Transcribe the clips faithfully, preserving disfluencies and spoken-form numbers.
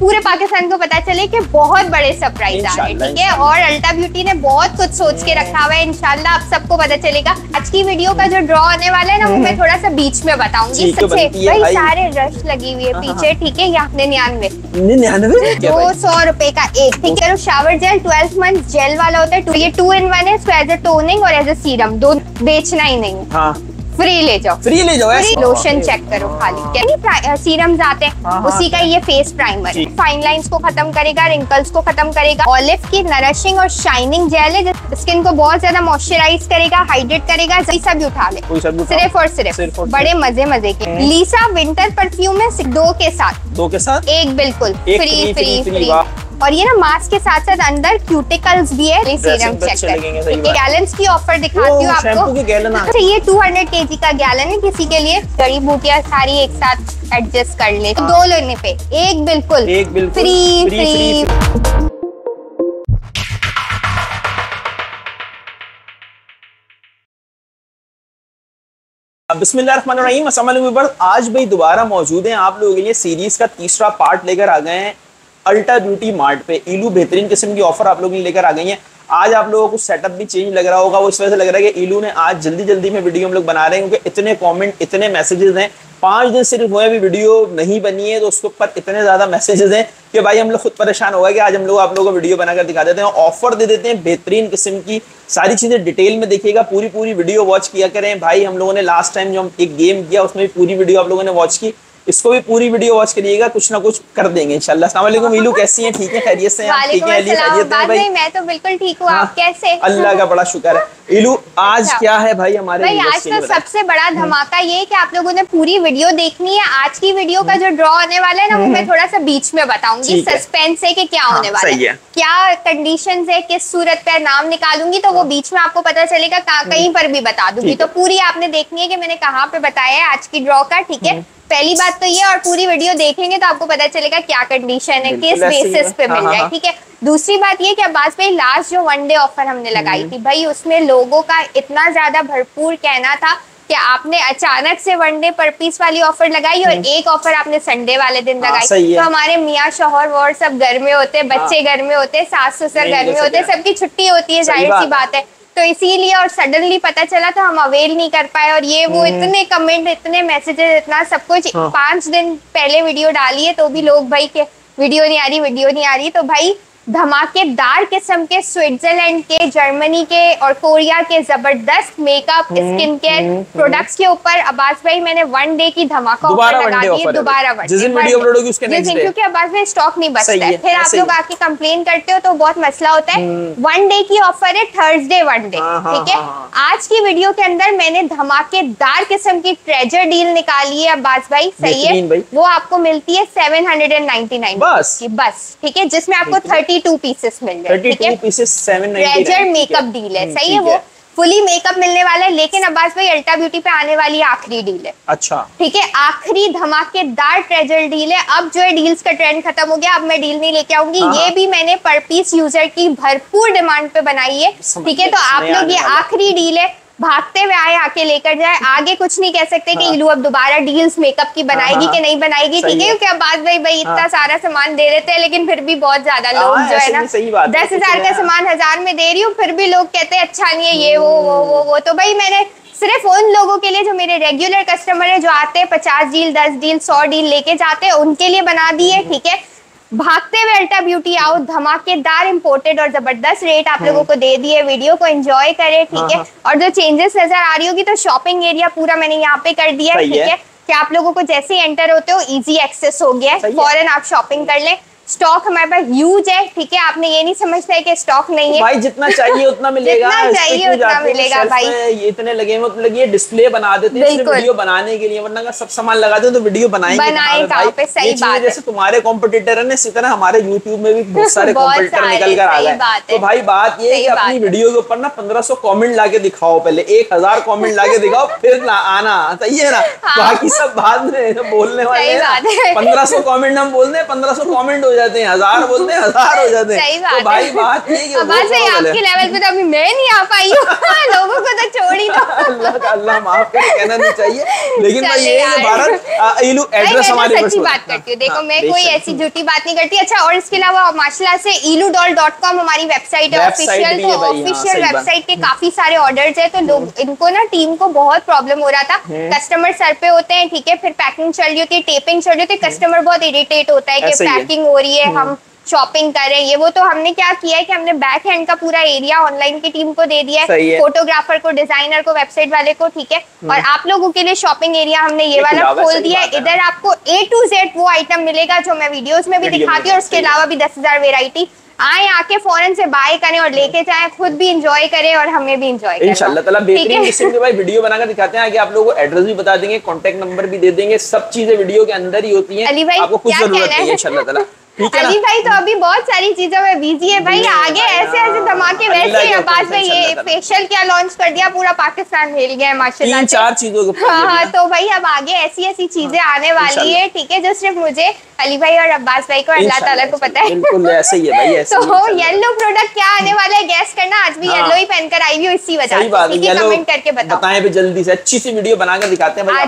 पूरे पाकिस्तान को पता चले कि बहुत बड़े सरप्राइज आ रहे हैं, ठीक है। और अल्टा ब्यूटी ने बहुत कुछ सोच के रखा हुआ है, इंशाल्लाह आप सबको पता चलेगा। आज की वीडियो का जो ड्रॉ होने वाला है ना, वो मैं थोड़ा सा बीच में बताऊंगी। सबसे भाई सारे रश लगी हुई है पीछे, ठीक है। यहाँ निन्यानवे निन्यानवे दो सौ रुपए का एक, ठीक है। Shower gel twelve month gel वाला होता है, ये टू इन वन है, एज ए टोनिंग और एज ए सीरम, दो बेचना ही नहीं। हाँ। फ्री ले जाओ, फ्री ले जाओ। फ्री लोशन चेक करो खाली, क्या सीरम्स आते हैं उसी का ये फेस प्राइमर, फाइन लाइंस को खत्म करेगा, रिंकल्स को खत्म करेगा। ऑलिव की नरिशिंग और शाइनिंग जेल है, स्किन को बहुत ज्यादा मॉइस्चराइज करेगा, हाइड्रेट करेगा। सब उठा ले, सिर्फ और सिर्फ बड़े मजे मजे के। लीसा विंटर परफ्यूम है, दो के साथ दो के साथ एक बिल्कुल फ्री फ्री फ्री। और ये ना मास्क के साथ साथ अंदर क्यूटिकल्स भी है। सीरम चेक कर, गैलन्स की ऑफर दिखाती हूँ आपको। अच्छा ये टू हंड्रेड केजी का गैलन है, किसी के लिए जड़ी बूटियां सारी एक साथ एडजस्ट कर ले, दो लेने पे एक बिल्कुल एक बिल्कुल फ्री फ्री। बिस्मिल्लाहिर्रहमानिर्रहीम, अस्सलाम वालेकुम व्यूअर्स। आज भाई दोबारा मौजूद हैं आप लोगों के लिए, सीरीज का तीसरा पार्ट लेकर आ गए हैं अल्टा ब्यूटी मार्ट पे। इलू बेहतरीन किस्म की ऑफर आप लोगों के लिए लेकर आ गई हैं। आज आप लोगों को सेटअप भी चेंज लग रहा होगा, वो इस वजह से लग रहा है कि इलू ने आज जल्दी जल्दी में वीडियो हम लोग बना रहे हैं, क्योंकि इतने कमेंट इतने मैसेजेस हैं। पाँच दिन सिर्फ हुए अभी वीडियो नहीं बनी है, तो उसके ऊपर इतने ज़्यादा मैसेजेस हैं कि भाई हम लोग खुद परेशान हो गए कि आज हम लोग आप लोगों को वीडियो बनाकर दिखा देते हैं, ऑफर दे देते हैं बेहतरीन किस्म की। सारी चीज़ें डिटेल में देखिएगा, पूरी पूरी वीडियो वॉच किया करें भाई। हम लोगों ने लास्ट टाइम जो हम एक गेम किया उसमें भी पूरी वीडियो आप लोगों ने वॉच की, इसको भी पूरी वीडियो वॉच करिएगा, कुछ ना कुछ कर देंगे इंशाल्लाह। अस्सलाम वालेकुम इलू, कैसी हैं? ठीक है, खैरियत से हैं? ठीक है अली, खैरियत है भाई? मैं तो बिल्कुल ठीक हूँ, आप कैसे? अल्लाह का बड़ा शुक्र है। इलू आज क्या है भाई हमारे भाई? आज तो सबसे बड़ा धमाका ये कि आप लोगों ने पूरी वीडियो देखनी है। आज की वीडियो का जो ड्रॉ होने वाला है ना, वो मैं थोड़ा सा बीच में बताऊंगी, सस्पेंस है कि क्या होने वाला है, क्या कंडीशंस है, किस सूरत पे नाम निकालूंगी, तो वो बीच में आपको पता चलेगा, कहीं पर भी बता दूंगी। तो पूरी आपने देखनी है कि मैंने कहाँ पे बताया है आज की ड्रॉ का, ठीक है। पहली बात तो ये, और पूरी वीडियो देखेंगे तो आपको पता चलेगा क्या कंडीशन है, किस बेसिस पे मिल जाए, ठीक है। दूसरी बात ये कि अब्बास भाई लास्ट जो वन डे ऑफर हमने लगाई थी भाई, उसमें लोगों का इतना ज्यादा भरपूर कहना था कि आपने अचानक से वन डे पर पीस वाली ऑफर लगाई और एक ऑफर आपने संडे वाले दिन लगाई। तो हमारे मियाँ शौहर वोर सब घर में होते, बच्चे घर में होते, सास ससुर घर में होते, सबकी छुट्टी होती है, जाहिर सी बात है। तो इसीलिए और सडनली पता चला तो हम अवेल नहीं कर पाए, और ये वो इतने कमेंट, इतने मैसेजेस, इतना सब कुछ। हाँ। पांच दिन पहले वीडियो डाली है तो भी लोग भाई के वीडियो नहीं आ रही, वीडियो नहीं आ रही। तो भाई धमाकेदार किस्म के स्विट्जरलैंड के, जर्मनी के और कोरिया के जबरदस्त मेकअप स्किन केयर प्रोडक्ट्स के ऊपर अब्बास भाई मैंने वन डे की धमाका ऑफर लगा दी है। दोबारा वन डे, क्योंकि अब्बास भाई स्टॉक नहीं बचता है, फिर आप लोग आके कंप्लेन करते हो तो बहुत मसला होता है। वन डे की ऑफर है, थर्सडे वन डे, ठीक है। आज की वीडियो के अंदर मैंने धमाकेदार किस्म की ट्रेजर डील निकाली है अब्बास भाई, सही है। वो आपको मिलती है seven hundred and ninety nine बस, ठीक है, जिसमें आपको थर्टी टू पीसेस मिल जाए, ठीक है। ट्रेजर मेकअप डील है, सही है। वो फुली मेकअप मिलने वाला है, लेकिन अब्बास भाई अल्टा ब्यूटी पे आने वाली आखिरी डील है। अच्छा, ठीक है, आखिरी धमाकेदार ट्रेजर डील है। अब जो है डील्स का ट्रेंड खत्म हो गया, अब मैं डील नहीं लेके आऊंगी। ये भी मैंने पर पीस यूजर की भरपूर डिमांड पे बनाई है, ठीक है। तो आप लोग ये आखिरी डील है, भागते हुए आए, आके लेकर जाए। आगे कुछ नहीं कह सकते कि इलू अब दोबारा डील्स मेकअप की बनाएगी कि नहीं बनाएगी, ठीक है। क्योंकि अब्बास भाई भाई इतना सारा सामान दे रहे थे, लेकिन फिर भी बहुत ज्यादा लोग जो है ना, दस हजार का सामान हजार में दे रही हूँ, फिर भी लोग कहते हैं अच्छा नहीं है ये वो वो वो वो। तो भाई मैंने सिर्फ उन लोगों के लिए जो मेरे रेगुलर कस्टमर है, जो आते हैं पचास डील, दस डील, सौ डील लेके जाते हैं, उनके लिए बना दी है, ठीक है। भागते हुए अल्टा ब्यूटी आओ, धमाकेदार इंपोर्टेड और जबरदस्त रेट आप लोगों को दे दिए। वीडियो को एंजॉय करें, ठीक है। और जो चेंजेस नजर आ रही होगी, तो शॉपिंग एरिया पूरा मैंने यहाँ पे कर दिया है, ठीक है, कि आप लोगों को जैसे ही एंटर होते हो इजी एक्सेस हो गया है, फौरन आप शॉपिंग कर लें। स्टॉक हमारे पास ह्यूज है, ठीक है। आपने ये नहीं समझता है कि स्टॉक नहीं है, भाई जितना चाहिए उतना मिलेगा, जितना चाहिए उतना मिलेगा भाई। ये इतने लगे मतलब लगे डिस्प्ले बना देते हैं सिर्फ वीडियो बनाने के लिए, वरना अगर सब सामान लगा दे तो वीडियो बनाएंगे बनाए कहाँ पे? सही बात है। जैसे तुम्हारे कॉम्पिटिटर है, इसी तरह हमारे यूट्यूब में भी बहुत सारे कॉम्पिटिटर निकल कर आ गए। तो भाई बात ये है कि अपनी वीडियो के ऊपर ना पंद्रह सौ कॉमेंट ला के दिखाओ, पहले एक हजार कॉमेंट ला के दिखाओ, फिर आना, सही है ना। बाकी सब बाद में बोलने वाले, पंद्रह सौ कॉमेंट हम बोल रहे हैं, पंद्रह सौ कॉमेंट हो जाते हैं, हजार बोलते हैं हजार हो जाते हैं। तो भाई बात ये है आपके लेवल पे तो अभी मैं नहीं आ पाई हूँ लोगों को तो छोड़ ही दो। अल्लाह का अल्लाह माफ करे, कहना नहीं चाहिए, लेकिन मैं ये भारत इलू एड्रेस हमारे सच्ची बात करती हूँ। देखो मैं कोई ऐसी झूठी बात नहीं करती। अच्छा, और इसके अलावा माशाल्लाह से इलू डॉल डॉट कॉम हमारी वेबसाइट है ऑफिशियल, तो ऑफिशियल वेबसाइट के काफी सारे ऑर्डर्स है। तो लोग इनको ना टीम को बहुत प्रॉब्लम हो रहा था, कस्टमर सर पे होते हैं, ठीक है, फिर पैकिंग चल रही होती है, टेपिंग चल रही होती है, कस्टमर बहुत इरिटेट होता है कि पैकिंग हो रही है, हम शॉपिंग कर रहे हैं ये वो। तो हमने क्या किया है कि हमने बैक हैंड का पूरा एरिया ऑनलाइन की टीम को दे दिया है, फोटोग्राफर को, डिजाइनर को, वेबसाइट वाले को, ठीक है। और आप लोगों के लिए शॉपिंग एरिया हमने ये वाला खोल दिया है। इधर आपको ए टू जेड वो आइटम मिलेगा जो मैं वीडियोस में भी दिखाती हूँ, और उसके अलावा भी दस हजार वेरायटी। आए आके फौरन से बाय करें और लेके जाएं, खुद भी इंजॉय करें और हमें भी इंजॉय करें इंशाल्लाह ताला। बेहतरीन किस्म के भाई वीडियो बनाकर दिखाते हैं कि आप लोगों को एड्रेस भी बता देंगे, कांटेक्ट नंबर भी दे देंगे, सब चीजें वीडियो के अंदर ही होती हैं, आपको कुछ जरूरत नहीं है इंशाल्लाह ताला। अली भाई तो अभी बहुत सारी चीजों में बिजी है भाई, आगे ऐसे ऐसे धमाके वैसे ही। अब्बास भाई ये फेशियल क्या लॉन्च कर दिया, पूरा पाकिस्तान हिल गया है माशाल्लाह, तीन चार चीजों को। हाँ हाँ, तो भाई अब आगे ऐसी ऐसी चीजें आने वाली है, ठीक है, जो सिर्फ मुझे, अली भाई और अब्बास भाई को, अल्लाह ताला को पता है। बिल्कुल ऐसे ही है भाई, ऐसे तो येलो प्रोडक्ट क्या आने वाला है गैस करना। आज भी येलो ही पहनकर आई हुई इसी वजह से, कमेंट करके बताएं भी जल्दी से, अच्छी सी वीडियो बनाकर दिखाते हैं,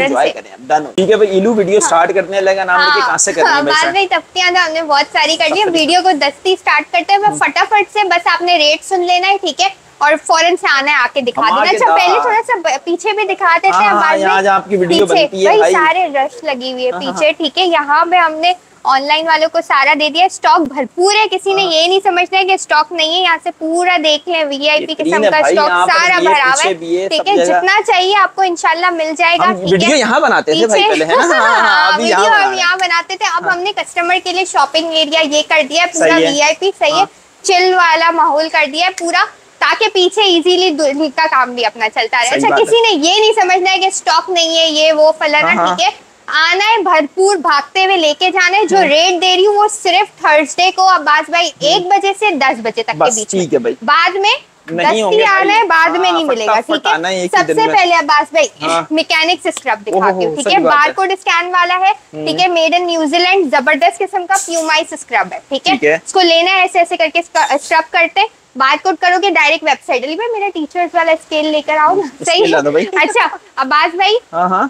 ठीक है भाई। इलू वीडियो स्टार्ट करने लगा, नाम लेके कहां से करनी है? बाद में तफ्तियां तो हमने बहुत सारी कर ली, वीडियो को दस्ती स्टार्ट करते हैं, फटाफट से बस आपने रेट सुन लेना है, ठीक है, और फौरन से आना है, आके दिखा देना। अच्छा पहले थोड़ा सा पीछे भी दिखा देते हैं, बाद में आपकी वीडियो बनती है भाई, सारे रश लगी हुई है पीछे, ठीक है। यहाँ पे हमने ऑनलाइन वालों को सारा दे दिया, स्टॉक भरपूर है, किसी ने ये नहीं समझना है कि स्टॉक नहीं है। यहाँ से पूरा देख लें, वीआईपी किस्म का स्टॉक सारा भरा हुआ है, ठीक है, जितना चाहिए आपको इंशाल्लाह मिल जाएगा। वीडियो यहाँ बनाते थे भाई पहले, है ना? वीडियो हम यहाँ बनाते थे, अब हमने कस्टमर के लिए शॉपिंग एरिया ये कर दिया है पूरा वीआईपी, सही है, चिल वाला माहौल कर दिया है पूरा, ताकि पीछे इजीली का काम भी अपना चलता रहे। अच्छा, किसी ने ये नहीं समझना है कि स्टॉक नहीं है ये वो फलाना, ठीक है, आना है भरपूर, भागते हुए लेके जाना है। जो रेट दे रही हूँ वो सिर्फ थर्सडे को अब्बास भाई एक बजे से दस बजे तक के बीच, ठीक है भाई, बाद में दस्ती आना है, बाद में नहीं मिलेगा, ठीक है। सबसे पहले अब्बास भाई मैकेनिक से स्क्रब दिखाती हूँ, ठीक है, बारकोड स्कैन वाला है, ठीक है, मेड इन न्यूजीलैंड, जबरदस्त किस्म का प्यूमाइस स्क्रब है, ठीक है। इसको लेना है, ऐसे ऐसे करके स्क्रब करते हैं, बारकोड करोगे डायरेक्ट वेबसाइट। अली भाई मेरा टीचर्स वाला स्केल लेकर आओ ना, सही है। अच्छा अब्बास भाई,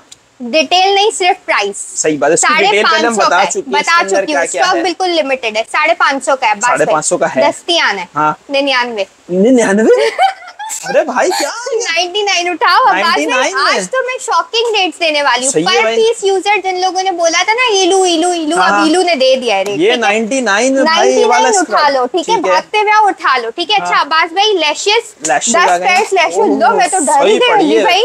डिटेल नहीं सिर्फ प्राइस, सही बात है, साढ़े पाँच सौ बता चुकी बता चुकी हूँ, स्टॉक बिल्कुल लिमिटेड है, साढ़े पाँच सौ का है, साढ़े पाँच सौ का है, दस्ती आना है, निन्यानवे निन्यानवे अरे भाई क्या निन्यानवे उठाओ अब्बास भाई, आज तो मैं शॉकिंग रेट्स देने वाली हूँ पर पीस। यूजर जिन लोगों ने बोला था ना इलू इलू इलू, अब इलू ने दे दिया है रेट, ये निन्यानवे में भाई वाला उठा लो, ठीक है, भागते हुए उठा लो, ठीक है। अच्छा अब्बास भाई लैशेस दस पेयर्स लैशेस लो, मैं तो डर गई भाई,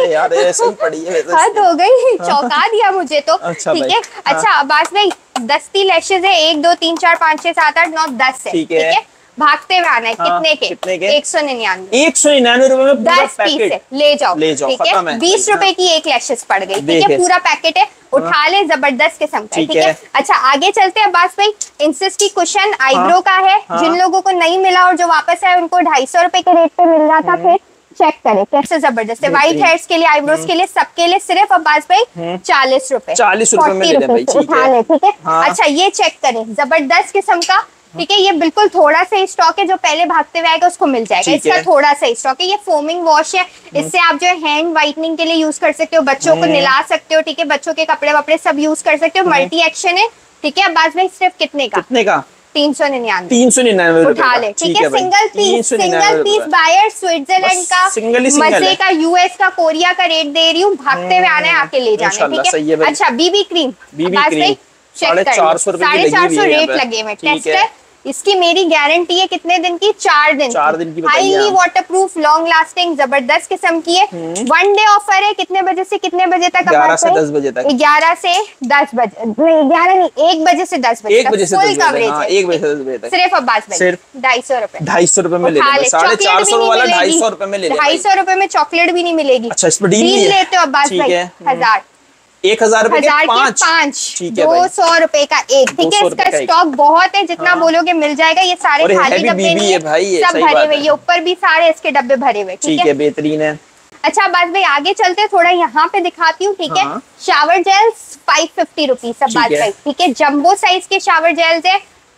हद हो गई, चौंका दिया मुझे तो, ठीक है। अच्छा अब्बास भाई दस्ती लैशेस है, एक दो तीन चार पाँच छह सात आठ नौ दस है, ठीक है, भागते हुए आना है, कितने के? कितने के? एक सौ निन्यानवे एक सौ निन्यानवे रुपए में पूरा दस पीस है, ले जाओ, ले जाओ, ठीक है, बीस रुपए की एक लैशेस पड़ गई, ठीक है, पूरा पैकेट है, उठा ले, जबरदस्त किस्म का, ठीक है। अच्छा आगे चलते हैं अब्बास भाई, इंसिस की कुशन आईब्रो का है, जिन लोगों को नहीं मिला और जो वापस आए उनको ढाई सौ रुपए के रेट पे मिल रहा था, फिर चेक करें कैसे जबरदस्त है, व्हाइट हेयर्स के लिए, आईब्रोज के लिए, सबके लिए सिर्फ अब्बास भाई चालीस रुपए चालीस रुपए में उठा ले, ठीक है। अच्छा ये चेक करें, जबरदस्त किस्म का, ठीक है, ये बिल्कुल थोड़ा सा स्टॉक है, जो पहले भागते हुए आएगा उसको मिल जाएगा, इसका थोड़ा सा स्टॉक है। ये फोमिंग वॉश है, इससे आप जो है हैंड व्हाइटनिंग के लिए यूज कर सकते हो, बच्चों को निला सकते हो, ठीक है, बच्चों के कपड़े वपड़े सब यूज कर सकते हो, मल्टी एक्शन है, ठीक है। अब्बास भाई सिर्फ कितने का? कितने का? तीन सौ निन्यानवे तीन सौ निन्यानवे उठा ले, ठीक है, single piece, single piece buyer, Switzerland का, मजे का, यूएस का, कोरिया का रेट दे रही हूँ, भागते हुए आना है, आके ले जाना है, ठीक है। अच्छा बीबी क्रीम, साढ़े चार सौ साढ़े चार सौ रेट लगे हुए, टेस्टर, इसकी मेरी गारंटी है कितने दिन की? चार दिन चार दिन की, हाईली वाटरप्रूफ, लॉन्ग लास्टिंग, जबरदस्त किस्म की है। वन डे ऑफर है, कितने बजे से कितने बजे तक? ग्यारह से दस बजे तक। ग्यारह से दस बजे नहीं, ग्यारह नहीं, एक बजे से दस बजे, एक बजे से फुल कवरेज है, एक बजे से दस बजे तक, सिर्फ अब्बास भाई सिर्फ ढाई सौ रुपए ढाई सौ रुपए में ले लो, साढ़े चार सौ वाला ढाई सौ रुपए में ले लो, ढाई सौ रुपए में चॉकलेट भी नहीं मिलेगी। अच्छा इस पर डील लेते हो अब्बास भाई, हजार एक हजार रुपए हजार के पाँच, दो सौ रुपए का एक, ठीक है। इसका स्टॉक बहुत है, जितना बोलोगे मिल जाएगा। ये सारे खाली डब्बे नहीं है, सब भरे हुए, ये ऊपर भी सारे इसके डब्बे भरे हुए, ठीक है, बेहतरीन है। अच्छा बात भाई आगे चलते थोड़ा यहाँ पे दिखाती हूँ, ठीक है। Shower gels five fifty rupees सब बात भाई, ठीक है। जंबो साइज के शावर जेल्स है,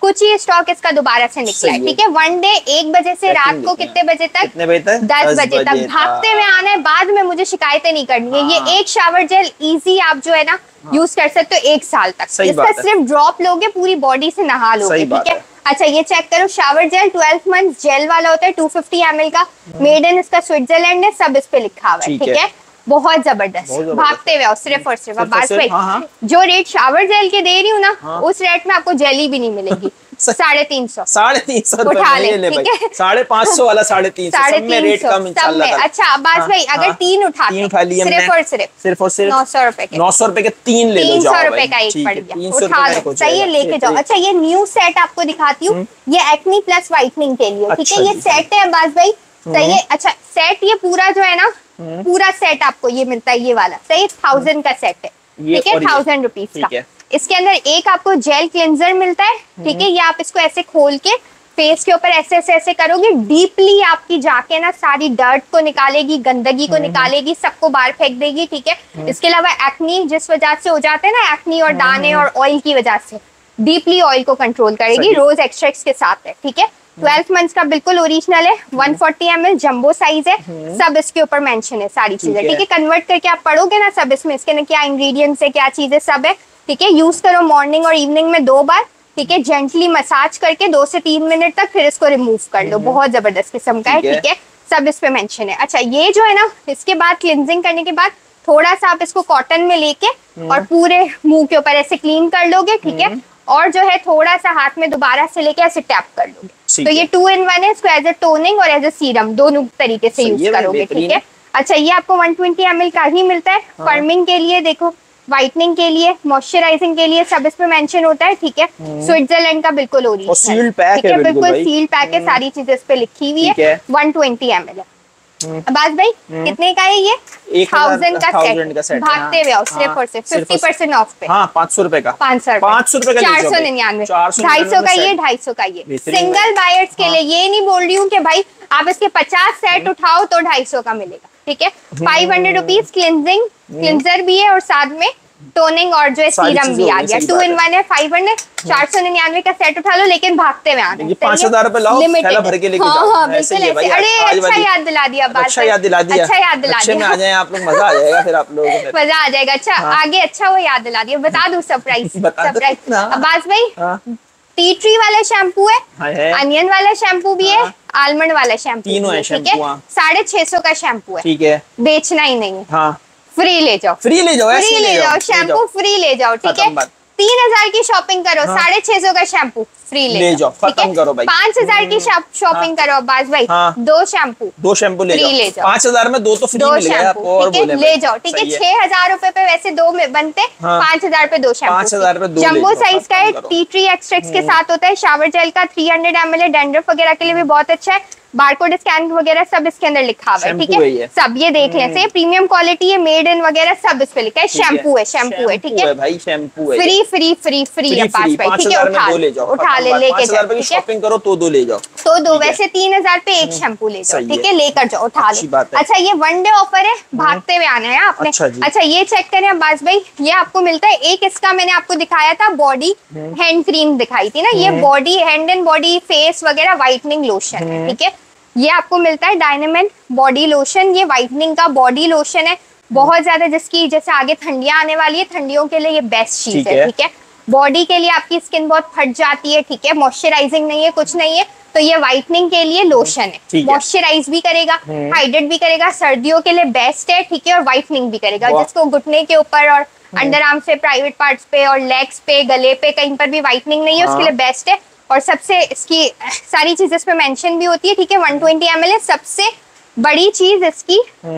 कुछ ही स्टॉक इसका दोबारा से निकला है, ठीक है। वन डे एक बजे से रात को कितने बजे तक? कितने बजे तक? दस बजे तक। भागते हुए आना है, बाद में मुझे शिकायतें नहीं करनी है। ये एक शावर जेल इजी आप जो है ना यूज कर सकते हो एक साल तक। इसका सिर्फ ड्रॉप लोगे, पूरी बॉडी से नहा लोगे, ठीक है। अच्छा ये चेक करो, shower gel twelve month gel वाला होता है, टू फिफ्टी एम एल का, मेड इन इसका स्विट्जरलैंड है, सब इस पे लिखा हुआ है, ठीक है। बहुत जबरदस्त, भागते हुए आओ सिर्फ और सिर्फ। बात भाई हाँ हाँ। जो रेट शावर जेल के दे रही हूँ ना हाँ। उस रेट में आपको जेली भी नहीं मिलेगी। साढ़े तीन सौ साढ़े तीन सौ उठा ले, ठीक है। साढ़े पाँच सौ वाला साढ़े तीन सौ साढ़े तीन सौ सब में। अच्छा अब्बास हाँ, भाई अगर हाँ, तीन उठाते तीन उठा लिए सिर्फ और सिर्फ सिर्फ और सिर्फ नौ सौ रुपए के नौ सौ रुपए के तीन ले लो, तीन सौ रुपए का एक पड़ गया, उठा लो, सही है, लेके जाओ। अच्छा ये न्यू सेट आपको दिखाती हूँ, ये एक्नी प्लस व्हाइटनिंग के लिए, ठीक है। ये सेट है अब्बास भाई, सही है। अच्छा सेट ये पूरा जो है ना पूरा सेट आपको ये मिलता है, ये वाला सही थाउजेंड का सेट है, ठीक है, थाउजेंड रुपीज का। इसके अंदर एक आपको जेल क्लेंजर मिलता है, ठीक है। ये आप इसको ऐसे खोल के फेस के ऊपर ऐसे ऐसे ऐसे करोगे, डीपली आपकी जाके ना सारी डर्ट को निकालेगी, गंदगी को निकालेगी, सबको बाहर फेंक देगी, ठीक है। इसके अलावा एक्नी जिस वजह से हो जाते हैं ना, एक्नी और दाने और ऑयल की वजह से, डीपली ऑयल को कंट्रोल करेगी, रोज एक्सट्रैक्ट्स के साथ है, ठीक है। ट्वेल्व मंथ्स का बिल्कुल ओरिजिनल है, one forty M L jumbo size है, सब इसके ऊपर मेंशन है, सारी चीजें, ठीक है। कन्वर्ट करके आप पढ़ोगे ना सब इसमें, इसके ना क्या इंग्रेडिएंट्स है, क्या चीजें सब है, ठीक है। यूज करो मॉर्निंग और इवनिंग में दो बार, ठीक है। जेंटली मसाज करके दो से तीन मिनट तक, फिर इसको रिमूव कर लो। बहुत जबरदस्त किस्म का है, ठीक है, सब इस पे मेंशन है। अच्छा ये जो है ना, इसके बाद क्लिनजिंग करने के बाद थोड़ा सा आप इसको कॉटन में लेके और पूरे मुंह के ऊपर ऐसे क्लीन कर लोगे, ठीक है। और जो है थोड़ा सा हाथ में दोबारा से लेके ऐसे टैप कर लोगे। तो ये टू इन वन है, इसको एज ए टोनिंग और एज ए सीरम दोनों तरीके से यूज करोगे, ठीक है। अच्छा ये आपको वन ट्वेंटी एम एल का ही मिलता है, फर्मिंग के लिए, देखो व्हाइटनिंग के लिए, मॉइस्चराइजिंग के लिए, सब इस पे मेंशन होता है, ठीक है। स्विट्जरलैंड का बिल्कुल ओरिजिनल, ठीक है, बिल्कुल सील पैक है, सारी चीजें इस पे लिखी हुई है। वन ट्वेंटी एम एल है। अब्बास भाई कितने का है ये? थाउजेंड का सेट, भागते हुए आओ सिर्फ और सिर्फ फिफ्टी परसेंट ऑफ पे, हाँ पाँच सौ रुपए का, पाँच सौ पाँच सौ रुपए का, चार सौ निन्यानवे, ढाई सौ का ये, ढाई सौ का ये, सिंगल बायर्स के लिए। ये नहीं बोल रही हूँ कि भाई आप इसके पचास सेट उठाओ तो ढाई सौ का मिलेगा, ठीक है। Five hundred rupees cleansing cleanser भी है और साथ में टोनिंग और जो है सीरम भी आ गया, टू इन वन है, फाइव हंड्रेड, चार सौ निन्यानवे का सेट उठा लो, लेकिन भागते हुए आना, पाँच हजार रुपए लाओ, थैला भर के लेके जाओ। हाँ बिल्कुल ऐसे। अरे अच्छा याद दिला दिया, अच्छा याद दिला दिया, अच्छा याद दिला दिया, आ जाए आप लोग, मजा आ जाएगा फिर आप लोगों को, मजा आ जाएगा। अच्छा आगे अच्छा वो याद दिला दिया, बता दूं सरप्राइज, सरप्राइज। अब्बास भाई टी ट्री वाला शैम्पू है, अनियन वाला शैम्पू भी है, आलमंड वाला शैम्पू, तीनों है, ठीक है। साढ़े छह सौ का शैम्पू है, ठीक है, बेचना ही नहीं है, हाँ फ्री ले जाओ, फ्री ले जाओ, फ्री ले जाओ, शैम्पू फ्री ले जाओ, ठीक है। तीन हजार की शॉपिंग करो, हाँ। साढ़े छह सौ का शैम्पू फ्री ले, ले जाओ, खत्म करो भाई। पाँच हजार की शॉपिंग हाँ। करो अब्बास भाई, हाँ। दो शैम्पू दो शैम्पू ले, ले जाओ, पाँच हजार में दो तो फ्री मिल गया आपको, और बोले ले जाओ, ठीक है। छह हजार रूपए पे वैसे दो में बनते, पाँच हजार पे दो शैम्पू, पाँच हजार पे दो, जम्बो साइज का है, टी ट्री एक्सट्रैक्ट्स के साथ होता है, शावर जेल का थ्री हंड्रेड एम एल है, डैंड्रफ वगैरह के लिए भी बहुत अच्छा है, बारकोड स्कैन वगैरह सब इसके अंदर लिखा हुआ है, ठीक है। सब ये देख लें, से प्रीमियम क्वालिटी है, मेड इन वगैरह सब इस पे लिखा है, शैम्पू है, शैम्पू है, ठीक है भाई, शैम्पू है, फ्री फ्री फ्री फ्री है पास भाई, ठीक है। उठा ले जाओ, उठा ले, लेके जाओ, ठीक है। शॉपिंग करो तो दो ले जाओ, तो दो, वैसे तीन हजार पे एक शैम्पू ले जाओ, ठीक है, लेकर जाओ, उठा ले। अच्छा ये वन डे ऑफर है, भागते हुए आना है आपने। अच्छा ये चेक करें अब्बास भाई, ये आपको मिलता है, एक इसका मैंने आपको दिखाया था बॉडी हैंड क्रीम दिखाई थी ना, ये body hand and body face वगैरह व्हाइटनिंग लोशन है, ठीक है। ये आपको मिलता है डायनामेंट बॉडी लोशन, ये व्हाइटनिंग का बॉडी लोशन है, बहुत ज्यादा, जिसकी जैसे आगे ठंडियां आने वाली है, ठंडियों के लिए ये बेस्ट चीज है, ठीक है। बॉडी के लिए आपकी स्किन बहुत फट जाती है, ठीक है, मॉइस्चराइजिंग नहीं है, कुछ नहीं है, तो ये व्हाइटनिंग के लिए लोशन है, मॉइस्चराइज भी करेगा, हाइड्रेट भी करेगा, सर्दियों के लिए बेस्ट है, ठीक है, और व्हाइटनिंग भी करेगा, जिसको घुटने के ऊपर और अंडर आर्म पे, प्राइवेट पार्ट्स पे और लेग्स पे, गले पे, कहीं पर भी व्हाइटनिंग नहीं है, उसके लिए बेस्ट है। और सबसे इसकी सारी चीजें इस पे मेंशन भी होती है, ठीक है। वन ट्वेंटी एम एल है, सबसे बड़ी चीज इसकी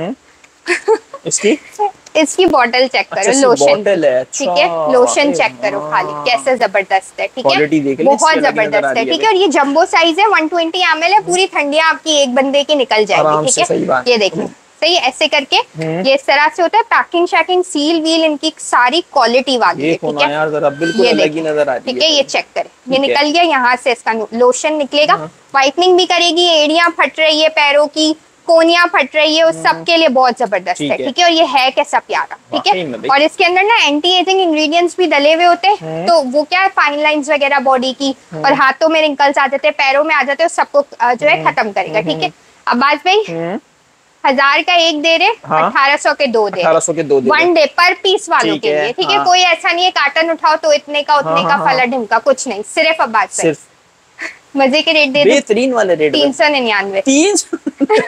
इसकी इसकी बॉटल चेक करो, अच्छा, लोशन, ठीक है, लोशन चेक करो खाली, कैसे जबरदस्त है, ठीक है, बहुत जबरदस्त है, ठीक है। और ये जंबो साइज है, वन ट्वेंटी एम एल है, पूरी ठंडियां आपकी एक बंदे की निकल जाएगी, ठीक है। ये देखिए सही ऐसे करके ये इस तरह से होता है, पैकिंग शैकिंग सील व्हील इनकी सारी क्वालिटी वाली है, ठीक है। यार जरा बिल्कुल अलग ही नजर आ रही है, ठीक है। ये चेक करें, ये निकल गया, यहाँ से इसका लोशन निकलेगा, व्हाइटनिंग भी करेगी, एड़ियां फट रही है पैरों की, कोनिया फट रही है, उस सब के लिए बहुत जबरदस्त है, ठीक है। और ये है कैसा प्यारा, ठीक है। और इसके अंदर ना एंटी एजिंग इंग्रेडिएंट्स भी डले हुए होते हैं, तो वो क्या है, फाइन लाइंस वगैरह बॉडी की और हाथों में रिंकल्स आ जाते हैं, पैरों में आ जाते हैं, सबको जो है खत्म करेगा, ठीक है। अब्बास भाई हजार का एक दे रहे, अठारह सौ के दो दे, अठारह सौ के दो दे वन डे पर पीस वालों के लिए, ठीक है। कोई ऐसा नहीं है कार्टन उठाओ तो इतने का उतने का फला ढिमका, कुछ नहीं, सिर्फ अब्बास भाई मजे के रेट दे दे, बेहतरीन वाले रेट, तीन सौ निन्यानवे तीन सौ